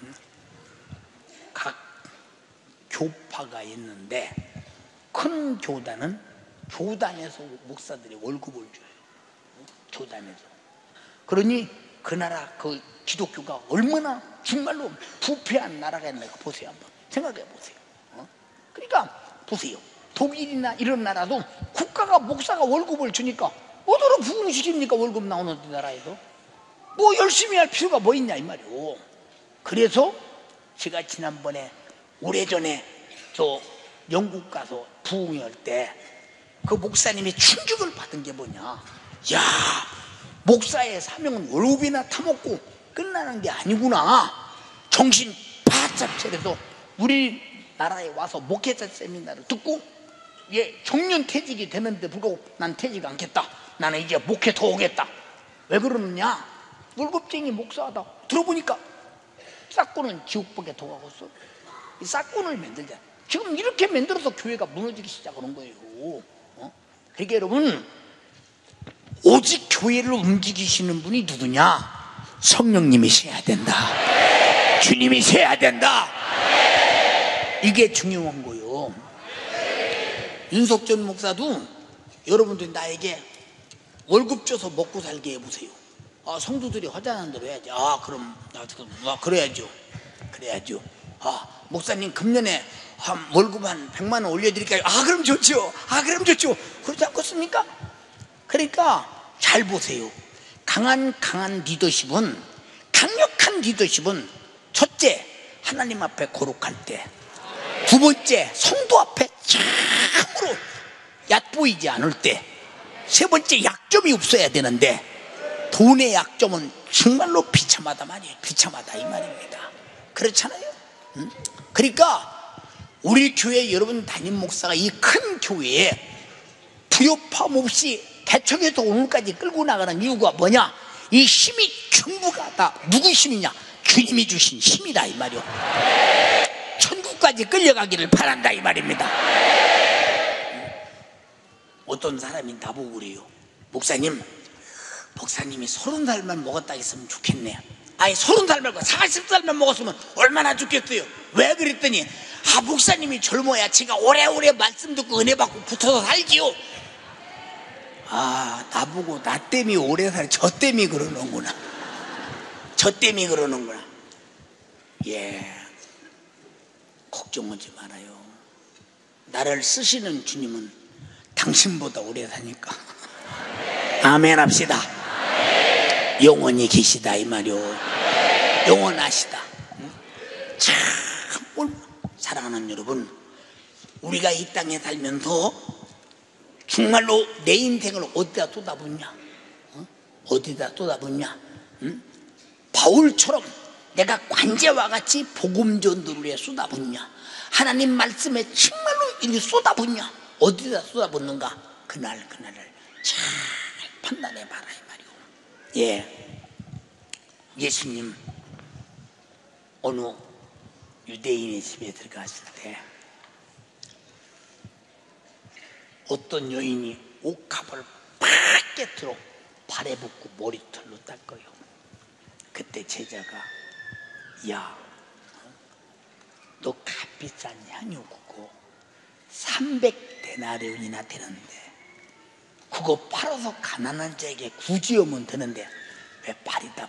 S1: 각 교파가 있는데 큰 교단은 교단에서 목사들이 월급을 줘요. 교단에서. 그러니 그 나라 그 기독교가 얼마나 정말로 부패한 나라가 있나 보세요. 한번 생각해 보세요. 그러니까 보세요. 독일이나 이런 나라도 국가가 목사가 월급을 주니까 어디로 부흥시킵니까? 월급 나오는 나라에도 뭐 열심히 할 필요가 뭐 있냐 이 말이오. 그래서 제가 지난번에 오래전에 저 영국 가서 부흥할 때 그 목사님이 충격을 받은 게 뭐냐. 야, 목사의 사명은 월급이나 타먹고 끝나는 게 아니구나. 정신 바짝 차려서 우리나라에 와서 목회자 세미나를 듣고 정년 퇴직이 되는데 불구하고 난 퇴직 않겠다. 나는 이제 목회 더 오겠다. 왜 그러느냐? 월급쟁이 목사하다 들어보니까 싹군은 지옥밖에 더 가겠어. 이 싹군을 만들자. 지금 이렇게 만들어서 교회가 무너지기 시작하는 거예요. 그러니까 여러분, 오직 교회를 움직이시는 분이 누구냐? 성령님이셔야 된다. 주님이셔야 된다. 이게 중요한 거예요. 윤석전 목사도 여러분들이 나에게 월급 줘서 먹고 살게 해보세요. 성도들이 화장한 대로 해야지. 그럼 그래야죠. 목사님 금년에 월급 한 100만 원 올려드릴까요? 그럼 좋죠. 그럼 좋죠. 그렇지 않겠습니까? 그러니까 잘 보세요. 강한 리더십은, 강력한 리더십은 첫째, 하나님 앞에 거룩할 때, 두 번째, 성도 앞에 참으로 얕보이지 않을 때, 세 번째, 약점이 없어야 되는데 돈의 약점은 정말로 비참하다 말이에요. 비참하다 이 말입니다. 그렇잖아요. 그러니까 우리 교회 여러분 담임 목사가 이 큰 교회에 부요팜 없이 개척에서 오늘까지 끌고 나가는 이유가 뭐냐? 이 힘이 전부가 다 누구 힘이냐? 주님이 주신 힘이다 이 말이요. 천국까지 끌려가기를 바란다 이 말입니다. 어떤 사람이 나보고 그래요. 목사님이 30살만 먹었다 했으면 좋겠네. 아니 30살 말고 40살만 먹었으면 얼마나 좋겠어요. 왜 그랬더니 목사님이 젊어야 제가 오래오래 말씀 듣고 은혜 받고 붙어서 살지요. 나보고 나 때문에 오래 살아. 저 때문에 그러는구나. 예, 걱정하지 말아요. 나를 쓰시는 주님은 당신보다 오래 사니까. 아멘 합시다. 영원히 계시다 이 말이요. 영원하시다. 참 사랑하는 여러분, 우리가 이 땅에 살면서 정말로 내 인생을 어디다 쏟아붓냐? 어디다 쏟아붓냐? 바울처럼 내가 관제와 같이 복음 전도를 위해 쏟아붓냐? 하나님 말씀에 정말로 쏟아붓냐? 어디다 쏟아붓는가? 그날을 잘 판단해봐라 이 말이오. 예, 예수님 어느 유대인의 집에 들어갔을 때 어떤 여인이 옥합을 깨트려 발에 붓고 머리털로 닦아요. 그때 제자가 야, 너 값비싼 향유구고 300데나리온이나 되는데 그거 팔아서 가난한 자에게 구제하면 되는데 왜 발에다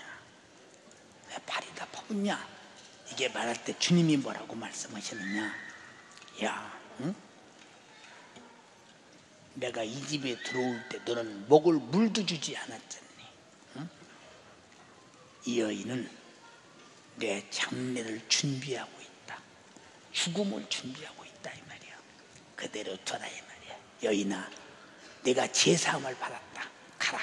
S1: 퍼붓냐? 이게 말할 때 주님이 뭐라고 말씀하시느냐? 야, 응? 내가 이 집에 들어올 때 너는 먹을 물도 주지 않았잖니. 응? 이 여인은 내 장례를 준비하고 있다. 죽음을 준비하고 있다 이 말이야. 그대로 둬라 이 말이야. 여인아, 내가 제사함을 받았다. 가라.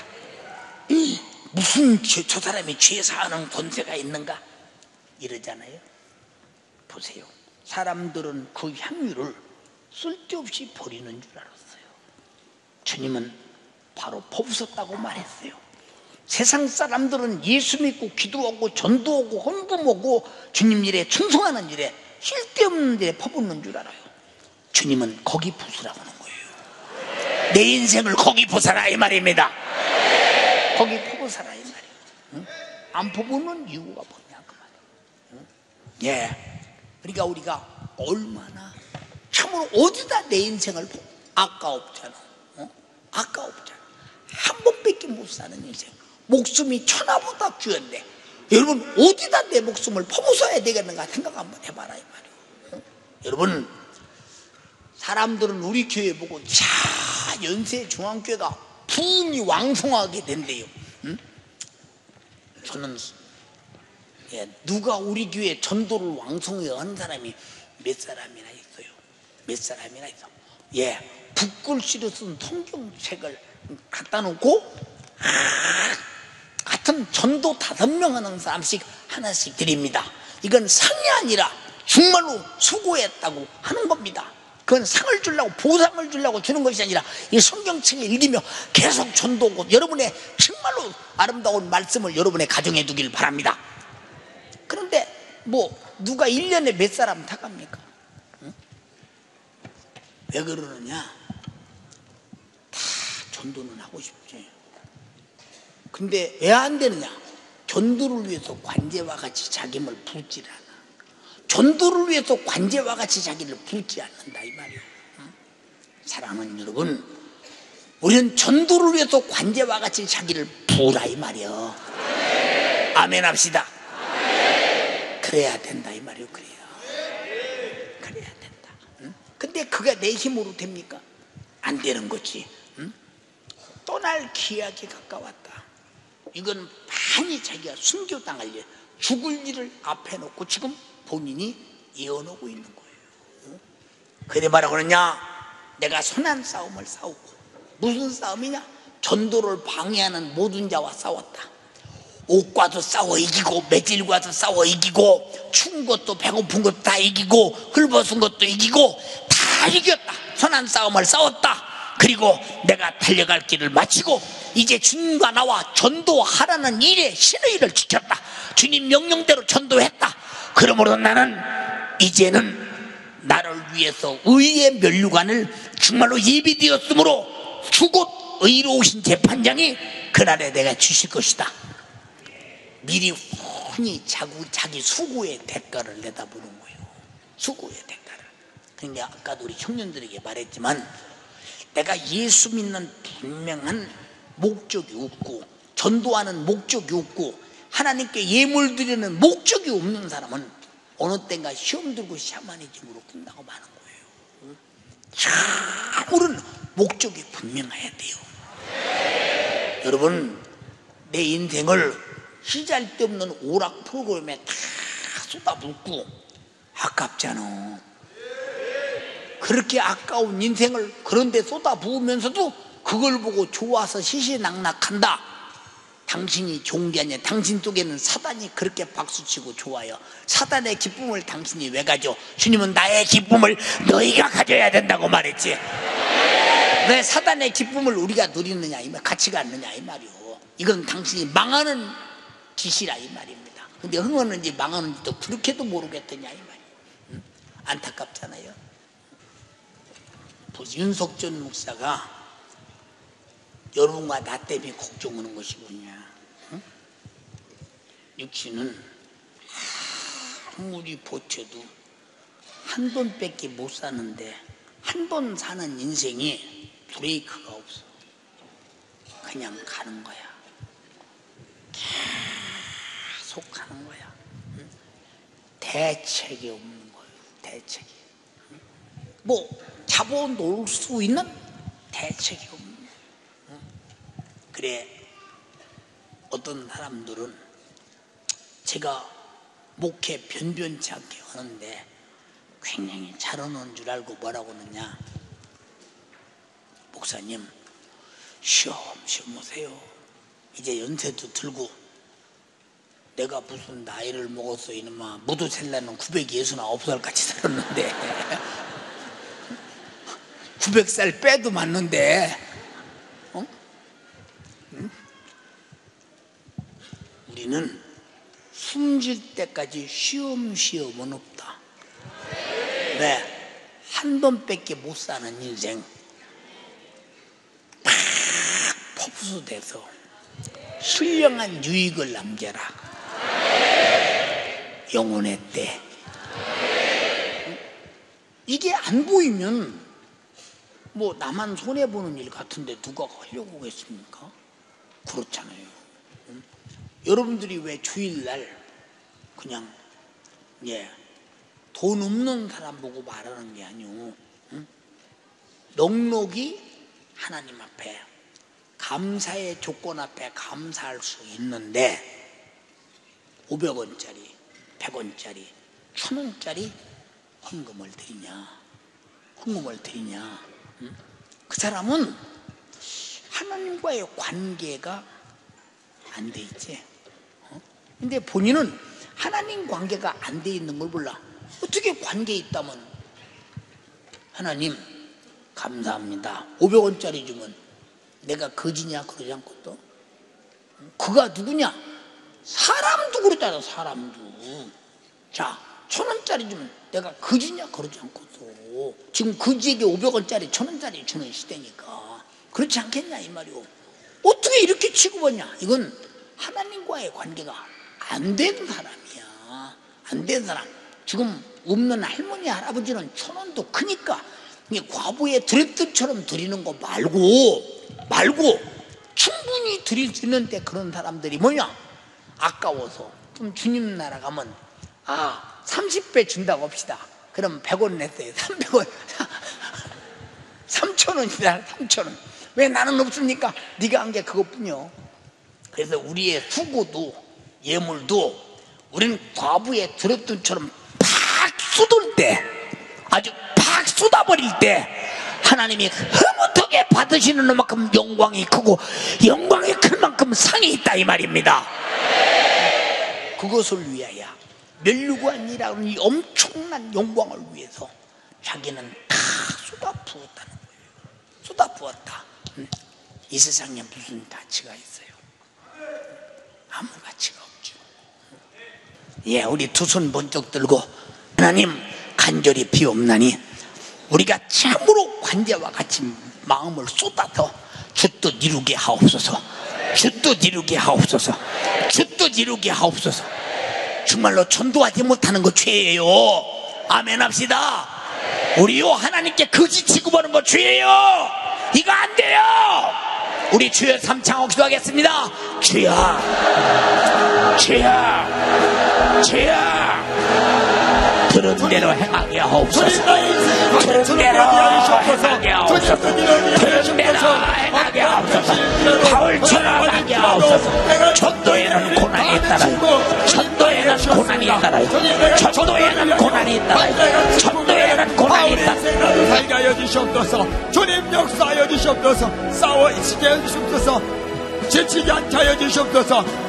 S1: 무슨 저 사람이 제사하는 권세가 있는가? 이러잖아요. 보세요. 사람들은 그 향유를 쓸데없이 버리는 줄 알았어요. 주님은 바로 퍼부었다고 말했어요. 세상 사람들은 예수 믿고 기도하고 전도하고 헌금하고 주님 일에 충성하는 일에 쓸데없는 일에 퍼붓는 줄 알아요. 주님은 거기 부수라고 하는 거예요. 내 인생을 거기 부사라 이 말입니다. 거기 퍼부사라 이 말이에요. 응? 안 퍼붓는 이유가 뭐냐 그 말이에요. 응? 예, 그러니까 우리가 얼마나 참으로 어디다 내 인생을 아까웠잖아. 아까웠잖아. 한 번밖에 못 사는 인생. 목숨이 천하보다 귀한데 여러분 어디다 내 목숨을 퍼부어야 되겠는가 생각 한번 해봐라 이 말이에요. 여러분, 사람들은 우리 교회 보고 자 연세 중앙교회가 부흥이 왕성하게 된대요. 저는 누가 우리 교회 전도를 왕성하게 하는 사람이 몇 사람이나 있어요. 몇 사람이나 있어. 예, 붓글씨로 쓴 성경책을 갖다 놓고 같은 전도 5명 하는 사람씩 하나씩 드립니다. 이건 상이 아니라 정말로 수고했다고 하는 겁니다. 그건 상을 주려고 보상을 주려고 주는 것이 아니라 이 성경책을 읽으며 계속 전도하고 여러분의 정말로 아름다운 말씀을 여러분의 가정에 두길 바랍니다. 그런데 뭐 누가 1년에 몇 사람 타갑니까? 응? 왜 그러느냐? 다 전도는 하고 싶지. 근데 왜 안 되느냐? 전도를 위해서 관제와 같이 자기를 붓질 않아. 전도를 위해서 관제와 같이 자기를 붓지 않는다 이 말이에요. 응? 사랑하는 여러분, 우리는 전도를 위해서 관제와 같이 자기를 부으라 이 말이에요. 아멘 합시다. 그래야 된다 이 말이에요. 그래야 된다. 응? 근데 그게 내 힘으로 됩니까? 안 되는 거지. 응? 또 떠날 기약이 가까웠다. 이건 많이 자기가 순교당할 일, 죽을 일을 앞에 놓고 지금 본인이 예언하고 있는 거예요. 그래 뭐라 그러냐? 내가 선한 싸움을 싸우고, 무슨 싸움이냐? 전도를 방해하는 모든 자와 싸웠다. 옥과도 싸워 이기고, 매질과도 싸워 이기고, 추운 것도 배고픈 것도 다 이기고, 흙벗은 것도 이기고 다 이겼다. 선한 싸움을 싸웠다. 그리고 내가 달려갈 길을 마치고 이제 주님과 나와 전도하라는 일에 신의 일을 지켰다. 주님 명령대로 전도했다. 그러므로 나는 이제는 나를 위해서 의의 면류관을 정말로 예비되었으므로 주곧 의로우신 재판장이 그날에 내가 주실 것이다. 미리 훤히 자기 수고의 대가를 내다보는 거예요. 수고의 대가를. 그러니까 아까도 우리 청년들에게 말했지만, 내가 예수 믿는 분명한 목적이 없고, 전도하는 목적이 없고, 하나님께 예물 드리는 목적이 없는 사람은 어느 때인가 시험 들고 샤머니즘으로 끝나고 마는 거예요. 참으로는 목적이 분명해야 돼요. 여러분, 내 인생을 시잘데없는 오락 프로그램에 다 쏟아붓고 아깝잖아. 그렇게 아까운 인생을 그런데 쏟아부으면서도 그걸 보고 좋아서 시시낙낙한다. 당신이 좋은 게 아니야. 당신 쪽에는 사단이 그렇게 박수치고 좋아요. 사단의 기쁨을 당신이 왜 가져? 주님은 나의 기쁨을 너희가 가져야 된다고 말했지. 왜 사단의 기쁨을 우리가 누리느냐, 이 말, 같이 갖느냐 이 말이요. 이건 당신이 망하는 짓이라 이 말입니다. 근데 흥하는지 망하는지도 그렇게도 모르겠더냐 이 말이에요. 안타깝잖아요. 윤석전 목사가 여러분과 나 때문에 걱정하는 것이군요. 육신은 아무리 버텨도 한 번밖에 못 사는데, 한 번 사는 인생이 브레이크가 없어. 그냥 가는 거야. 계속 가는 거야. 대책이 없는 거예요. 대책이. 뭐 잡아놓을 수 있는 대책이 없는 거예요. 그래, 어떤 사람들은 제가 목회 변변치 않게 하는데 굉장히 잘하는 줄 알고 뭐라고 하느냐, 목사님 쉬엄쉬엄 오세요. 이제 연세도 들고, 내가 무슨 나이를 먹었어 이놈아, 무도셀라는 969살 같이 살았는데 900살 빼도 맞는데, 어? 응? 우리는 숨질 때까지 쉬엄쉬엄은 없다. 왜? 한 번밖에 못 사는 인생 딱 퍼부수돼서 신령한 유익을 남겨라. 영혼의 때. 이게 안 보이면 뭐 나만 손해보는 일 같은데 누가 하려고 하겠습니까? 그렇잖아요. 여러분들이 왜 주일날 그냥 돈 없는 사람 보고 말하는 게 아니오. 넉넉히 하나님 앞에 감사의 조건 앞에 감사할 수 있는데 500원짜리, 100원짜리, 1000원짜리 헌금을 드리냐, 헌금을 드리냐, 그 사람은 하나님과의 관계가 안 돼 있지. 근데 본인은 하나님 관계가 안 돼 있는 걸 몰라. 어떻게 관계 있다면, 하나님 감사합니다, 500원짜리 주면 내가 거지냐 그러지 않고, 또 그가 누구냐? 사람도 그렇잖아. 사람도. 자, 1000원짜리 주면 내가 거지냐 그러지 않고, 또 지금 거지에게 500원짜리 1000원짜리 주는 시대니까 그렇지 않겠냐 이 말이오. 어떻게 이렇게 취급하냐? 이건 하나님과의 관계가 안 된 사람이야. 안 된 사람. 지금 없는 할머니 할아버지는 1000원도 크니까 과부에 드렸듯처럼 드리는 거 말고 충분히 드릴 수 있는데, 그런 사람들이 뭐냐? 아까워서. 좀 주님 나라 가면 30배 준다고 합시다. 그럼 100원 냈어요. 300원 3,000원이다. 3,000원 왜 나는 없습니까? 네가 한 게 그것뿐이요. 그래서 우리의 수고도 예물도 우리는 과부의 드럽돈처럼 팍 쏟을 때, 아주 팍 쏟아버릴 때 하나님이 흐뭇하게 받으시는 만큼 영광이 크고 영광이 큰 만큼 상이 있다 이 말입니다. 그것을 위하여 멸류관이라는 이 엄청난 영광을 위해서 자기는 다 쏟아부었다는 거예요. 쏟아부었다. 이 세상에 무슨 가치가 있어요? 아무 가치가 없죠. 예, 우리 두 손 번쩍 들고 하나님 간절히 비옵나니 우리가 참으로 관제와 같이 마음을 쏟아서 주 뜻 이루게 하옵소서. 주 뜻 이루게 하옵소서. 주 뜻 이루게 하옵소서. 정말로 전도하지 못하는 거 죄예요. 아멘 합시다. 우리요 하나님께 거짓 취급하는 거 죄예요. 이거 안 돼요. 우리 주여 삼창옥 기도하겠습니다. 주여, 주여, 주여, 들은 대로 행하게 하옵소서. 들은 대로 행하게 하옵소서. 들은 대로 행하게 하옵소서. 바울처럼 하게 하옵소서. 전도에는 고난이 있다라. 전도에는 고난이 있다라. 전도에는 고난이 있다라. 전도에는 고난이 있다라.
S3: 살게 하여 주시옵소서. 주님 역사하여 주시옵소서. 싸워 이치게 하여 주시옵소서. 지치게 않게 하여 주시옵소서.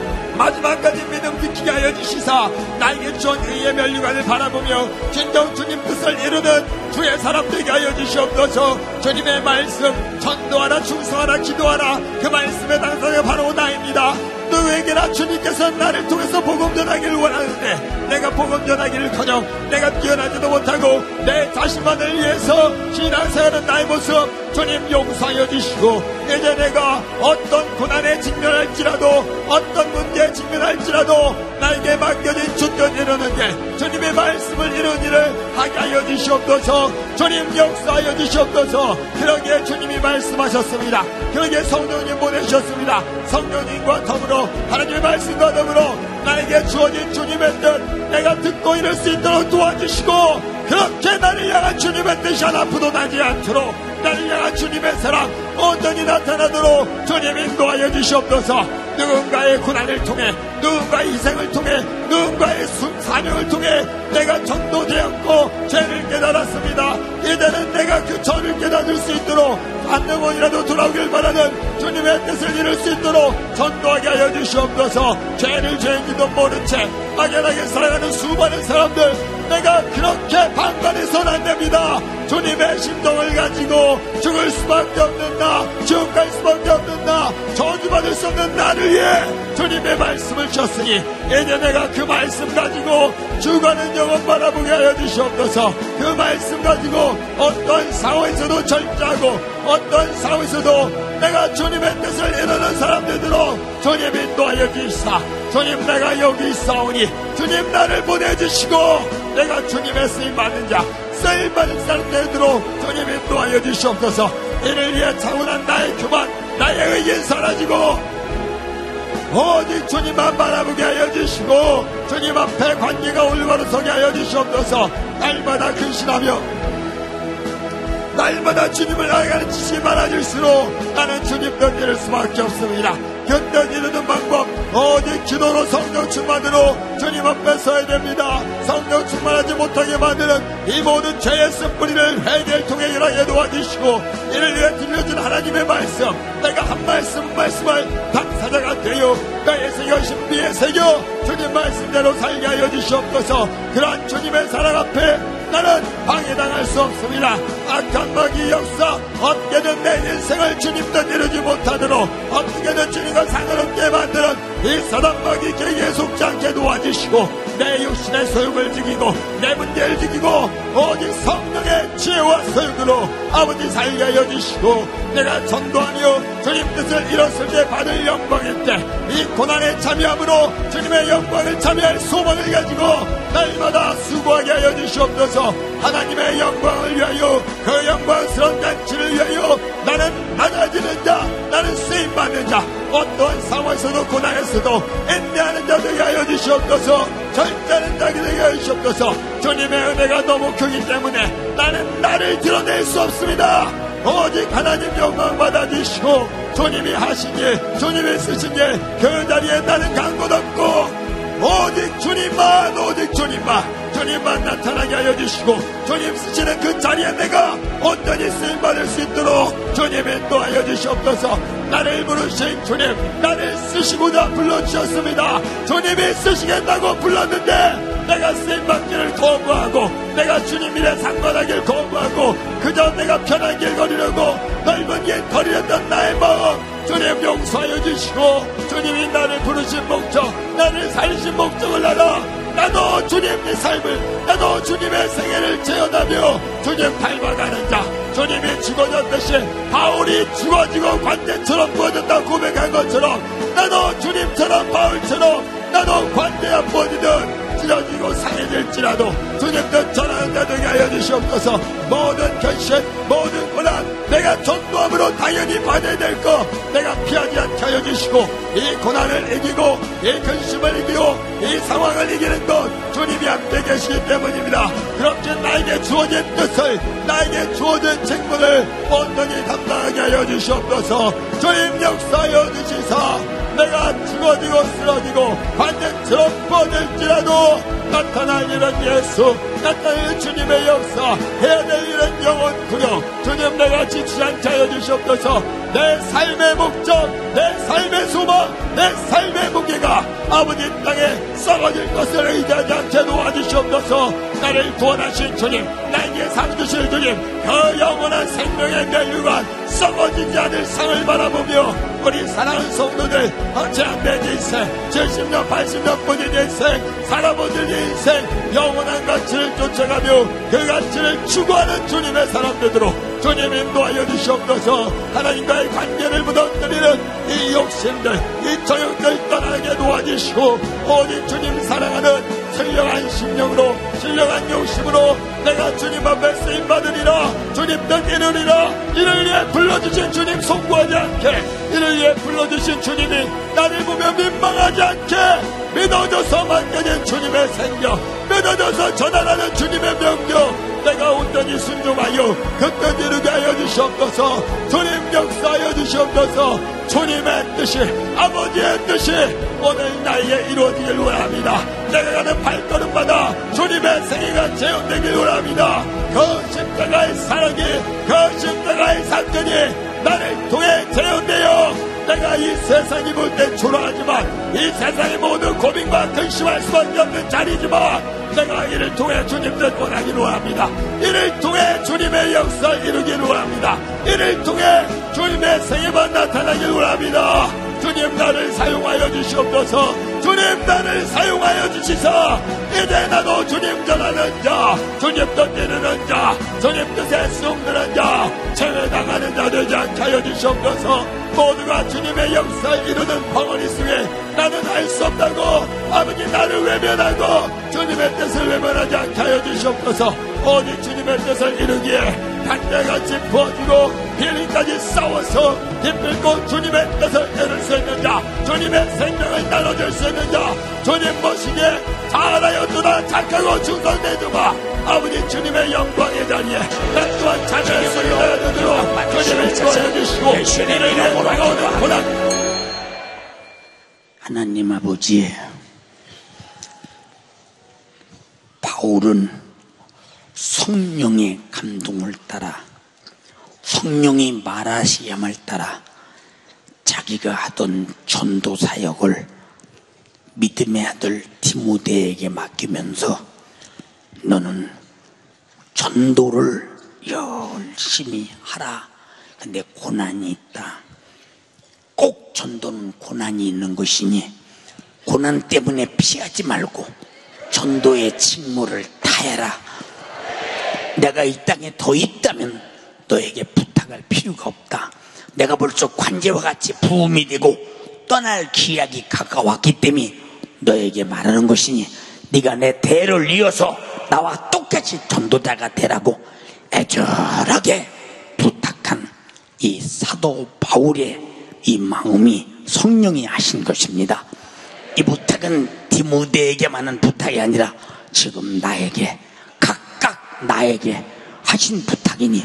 S3: 마지막까지 믿음 지키게 하여 주시사 나에게 주온 의의 멸류관을 바라보며 진정 주님 뜻을 이루는 주의 사람 되게 하여 주시옵소서. 주님의 말씀 전도하라, 충성하라, 기도하라, 그 말씀의 당사자가 바로 나입니다. 누구에게나 주님께서 나를 통해서 복음 전하기를 원하는데 내가 복음 전하기를커녕 내가 뛰어나지도 못하고 내 자신만을 위해서 신앙생활하는 나의 모습 주님 용서하여 주시고, 이제 내가 어떤 고난에 직면할지라도 어떤 문제에 직면할지라도 나에게 맡겨진 주뜻 이루는 게 주님의 말씀을 이루는 일을 하게 하여 주시옵소서. 주님 역사하여 주시옵소서. 그러기에 주님이 말씀하셨습니다. 그러기에 성령님 보내주셨습니다. 성령님과 더불어 하나님의 말씀과 더불어 나에게 주어진 주님의 뜻 내가 듣고 이룰 수 있도록 도와주시고, 그렇게 나를 향한 주님의 뜻이 하나뿐도 나지 않도록 나를 향한 주님의 사랑 온전히 나타나도록 주님 인도하여 주시옵소서. 누군가의 고난을 통해, 누군가의 희생을 통해, 누군가의 사명을 통해 내가 전도되었고 죄를 깨달았습니다. 이제는 내가 그 죄를 깨달을 수 있도록 한 번이라도 돌아오길 바라는 주님의 뜻을 이룰 수 있도록 전도하게 하여 주시옵소서. 죄를 죄인지도 모른 채 막연하게 살아가는 수많은 사람들, 내가 그렇게 방관해서는 안 됩니다. 주님의 심정을 가지고 죽을 수밖에 없는 나, 지옥 갈 수밖에 없는 나, 저주받을 수 없는 나를 위해 주님의 말씀을 주셨으니 이제 내가 그 말씀 가지고 죽어가는 영혼 바라보게 하여 주시옵소서. 그 말씀 가지고 어떤 상황에서도 절제하고 어떤 상황에서도 내가 주님의 뜻을 이루는 사람들로 주님 인도하여 주시사. 주님 내가 여기 있사오니 주님 나를 보내주시고 내가 주님의 쓰임받는 자, 쓰임받은 사람들로 주님 인도하여 주시옵소서. 이를 위해 차분한 나의 교만, 나의 의인 사라지고 오직 주님만 바라보게 하여 주시고 주님 앞에 관계가 올바로 서게 하여 주시옵소서. 날마다 근신하며 날마다 주님을 나아가는 지식이 많아질수록 나는 주님 뜻 이룰 수밖에 없습니다. 그 뜻 이루는 방법 오직 기도로 성령 충만으로 주님 앞에 서야 됩니다. 성령 충만하지 못하게 만드는 이 모든 죄의 쓴뿌리를 회개를 통해 일하게 도와주시고, 이를 위해 들려준 하나님의 말씀 내가 한 말씀을 당사자가 되어 나의 새겨 신비에 새겨 주님 말씀대로 살게 하여 주시옵소서. 그러한 주님의 사랑 앞에 나는 방해당할 수 없습니다. 악한 마귀 역사 어떻게든 내 인생을 주님 뜻 이루지 못하도록 어떻게든 주님과 상관없게 만드는 이 사단 마귀 계획에 속지 않게 도와주시고, 내 육신의 소욕을 지키고 내 문제를 지키고 오직 성령의 지혜와 소욕으로 아버지 살게 하여 주시고, 내가 전도하며 주님 뜻을 이뤘을 때 받을 영광일 때 이 고난에 참여함으로 주님의 영광을 참여할 소망을 가지고 날마다 수고하게 하여 주시옵소서. 하나님의 영광을 위하여, 그 영광스러운 잔치를 위하여 나는 낮아지는 자, 나는 쓰임받는 자, 어떠한 상황에서도 고난에서도 인내하는 자 되게 하여 주시옵소서. 절제하는 자 되게 하여 주시옵소서. 주님의 은혜가 너무 크기 때문에 나는 나를 드러낼 수 없습니다. 오직 하나님 영광 받아주시고 주님이 하신 일, 주님이 쓰신 일, 그 자리에 나는 간 곳 없고 오직 주님만 나타나게 하여 주시고 주님 쓰시는 그 자리에 내가 온전히 쓰임받을 수 있도록 주님 인도하여 주시옵소서. 나를 부르신 주님, 나를 쓰시고자 불러주셨습니다. 주님이 쓰시겠다고 불렀는데 내가 쓰임받기를 거부하고 내가 주님 일에 상관하기를 거부하고 그저 내가 편한 길 걸으려고 넓은 길 걸으려던 나의 마음 주님 용서하여 주시고 주님이 나를 부르신 목적, 나를 살리신 목적을 알아 나도 주님의 삶을, 나도 주님의 생애를 재현하며 주님 닮아가는 자, 주님이 죽어졌듯이 바울이 죽어지고 관대처럼 부어졌다고 고백한 것처럼 나도 주님처럼 바울처럼 나도 관대한 무엇이든 찢어지고 상해질지라도 주님도 전하는 자 되게 하여 주시옵소서. 모든 결실, 모든 고난 내가 전도함으로 당연히 받아야 될 것 내가 피하지 않게 하여 주시고 이 고난을 이기고 이 근심을 이기고 이 상황을 이기는 것 주님이 함께 계시기 때문입니다. 그렇게 나에게 주어진 뜻을, 나에게 주어진 책무를 온전히 감당하게 하여 주시옵소서. 주님 역사하여 주시사 내가 죽어지고 쓰러지고 관대처럼 뻗을지라도 나타날 일은 예수, 나타날 주님의 역사, 해야 될 일은 영원 구령 주님 내가 지치지 않게 하여 주시옵소서. 내 삶의 목적, 내 삶의 소망, 내 삶의 무게가 아버지 땅에 썩어질 것을 의지하지 않게 도와주시옵소서. 나를 구원하신 주님, 나에게 상 주실 주님, 그 영원한 생명의 면류관 썩어지지 않을 상을 바라보며 우리 사랑하는 성도들 제한된 인생 70년 80년 뿐인 인생 살아보는 인생 영원한 가치를 쫓아가며 그 가치를 추구하는 주님의 사람들로 주님 인도하여 주시옵소서. 하나님과의 관계를 무너뜨리는 이 욕심들, 이 정욕들 떠나게 도와주시고 오직 주님 사랑하는 신령한 심령으로, 신령한 욕심으로 내가 주님 앞에 쓰임받으리라. 주님 뜻 이루리라. 이를 위해 불러주신 주님 송구하지 않게, 이를 위해 불러주신 주님이 나를 보며 민망하지 않게 믿어줘서 맡겨진 주님의 생명, 믿어줘서 전하라는 주님의 명령 내가 온전히 순종하여 그 뜻 이루게 하여 주시옵소서. 주님 역사하여 주시옵소서. 주님의 뜻이, 아버지의 뜻이 오늘 나에게 이루어지길 원합니다. 내가 가는 발걸음마다 주님의 생애가 재현되길 원합니다. 그 십자가의 사랑이, 그 십자가의 사건이 나를 통해 재현되어 내가 이 세상이 볼 때 초라하지만 이 세상의 모든 고민과 근심할 수밖에 없는 자리지만 내가 이를 통해 주님 뜻 원하기를 원합니다. 이를 통해 주님의 역사를 이루기를 원합니다. 이를 통해 주님의 생애만 나타나기를 원합니다. 주님 나를 사용하여 주시옵소서. 주님 나를 사용하여 주시사 이제 나도 주님 전하는 자, 주님 뜻 이루는 자, 주님 뜻에 수용되는 자, 제외당하는 자 되지 않게 하여 주시옵소서. 모두가 주님의 역사를 이루는 벙어리 속에 나는 알 수 없다고 아버지 나를 외면하고 주님의 뜻을 외면하지 않게 하여 주시옵소서. 오직 주님의 뜻을 이루기에 단대같이 부어지고 비리까지 싸워서 힘들고 주님의 뜻을 이룰 수 있는 자, 주님의 생명을 나눠줄 수 있는 자, 주님 모시기에 잘하였도다 착하고 충성되도다 아버지 주님의 영광의 자리에 난 또한 자녀의 소리를 내어주도록 주님을 도와주시고 주님을 위해 다가오는 고난.
S1: 하나님 아버지, 바울은 성령의 감동을 따라, 성령이 말하시ям을 따라 자기가 하던 전도 사역을 믿음의 아들 디모데에게 맡기면서 너는 전도를 열심히 하라. 근데 고난이 있다. 꼭 전도는 고난이 있는 것이니 고난 때문에 피하지 말고 전도의 직무를 다해라. 내가 이 땅에 더 있다면 너에게 부탁할 필요가 없다. 내가 벌써 관제와 같이 부음이 되고 떠날 기약이 가까웠기 때문에 너에게 말하는 것이니 네가 내 대를 이어서 나와 똑같이 전도자가 되라고 애절하게 부탁한 이 사도 바울의 이 마음이 성령이 하신 것입니다. 이 부탁은 디모데에게만 한 부탁이 아니라 지금 나에게, 각각 나에게 하신 부탁이니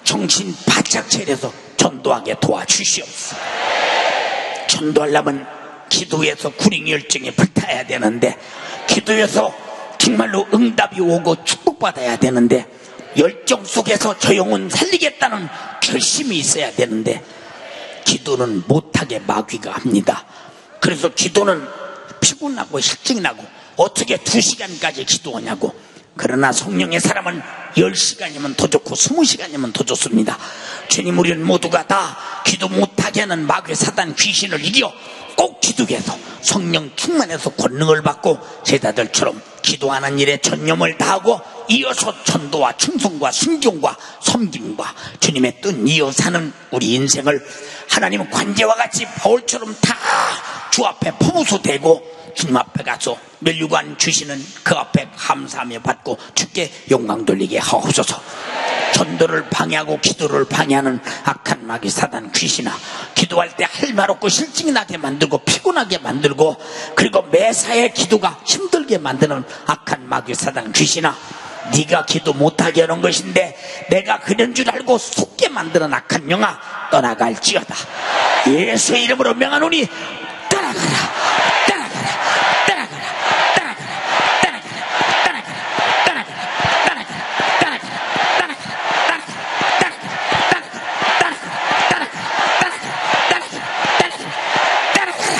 S1: 정신 바짝 차려서 전도하게 도와주시옵소서. 전도하려면 기도해서 구령열정에 불타야 되는데, 기도해서 정말로 응답이 오고 축복받아야 되는데, 열정 속에서 저 영혼 살리겠다는 결심이 있어야 되는데, 기도는 못하게 마귀가 합니다. 그래서 기도는 피곤하고 실증이 나고 어떻게 2시간까지 기도하냐고. 그러나 성령의 사람은 10시간이면 더 좋고 20시간이면 더 좋습니다. 주님, 우리는 모두가 다 기도 못하게 하는 마귀 사단 귀신을 이겨 꼭 기도해서 성령 충만해서 권능을 받고 제자들처럼 기도하는 일에 전념을 다하고 이어서 전도와 충성과 순종과 섬김과 주님의 뜻 이어 사는 우리 인생을 하나님은 관제와 같이 바울처럼 다 주 앞에 포부소되고 주님 앞에 가서 면류관 주시는 그 앞에 감사하며 받고 주께 영광 돌리게 하옵소서. 전도를 방해하고 기도를 방해하는 악한 마귀 사단 귀신아, 기도할 때 할 말 없고 실증이 나게 만들고 피곤하게 만들고 그리고 매사에 기도가 힘들게 만드는 악한 마귀 사단 귀신아, 네가 기도 못하게 하는 것인데 내가 그런 줄 알고 속게 만드는 악한 영아, 떠나갈지어다. 예수의 이름으로 명하노니 떠나가라, 떠나가라, 떠나가라, 떠나가라, 떠나가라, 떠나가라, 떠나가라, 떠나가라.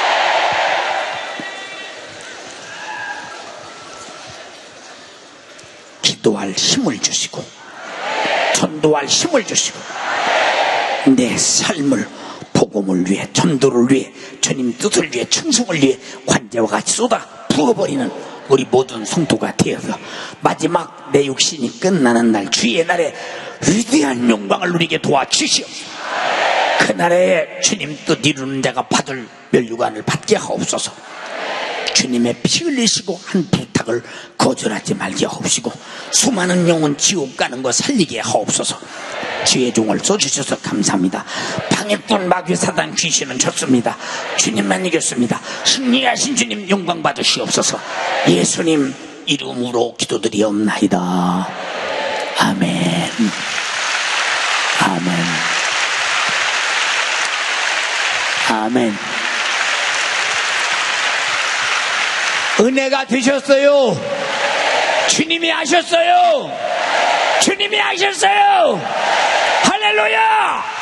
S1: 기도할 힘을 주시고 전도할 힘을 주시고 내 삶을 복음을 위해, 전도를 위해, 주님 뜻을 위해, 충성을 위해 관제와 같이 쏟아 부어버리는 우리 모든 성도가 되어서 마지막 내 육신이 끝나는 날, 주의 날에 위대한 영광을 누리게 도와주시옵소서. 그날에 주님 뜻 이루는 자가 받을 면류관을 받게 하옵소서. 주님의 피 흘리시고 한 부탁을 거절하지 말게 하옵시고 수많은 영혼 지옥 가는 거 살리게 하옵소서. 주의 종을 써주셔서 감사합니다. 방해꾼 마귀 사단 귀신은 졌습니다. 주님만 이겼습니다. 승리하신 주님 영광 받으시옵소서. 예수님 이름으로 기도드리옵나이다. 아멘. 아멘. 아멘. 은혜가 되셨어요. 주님이 하셨어요. 주님이 하셨어요. 할렐루야.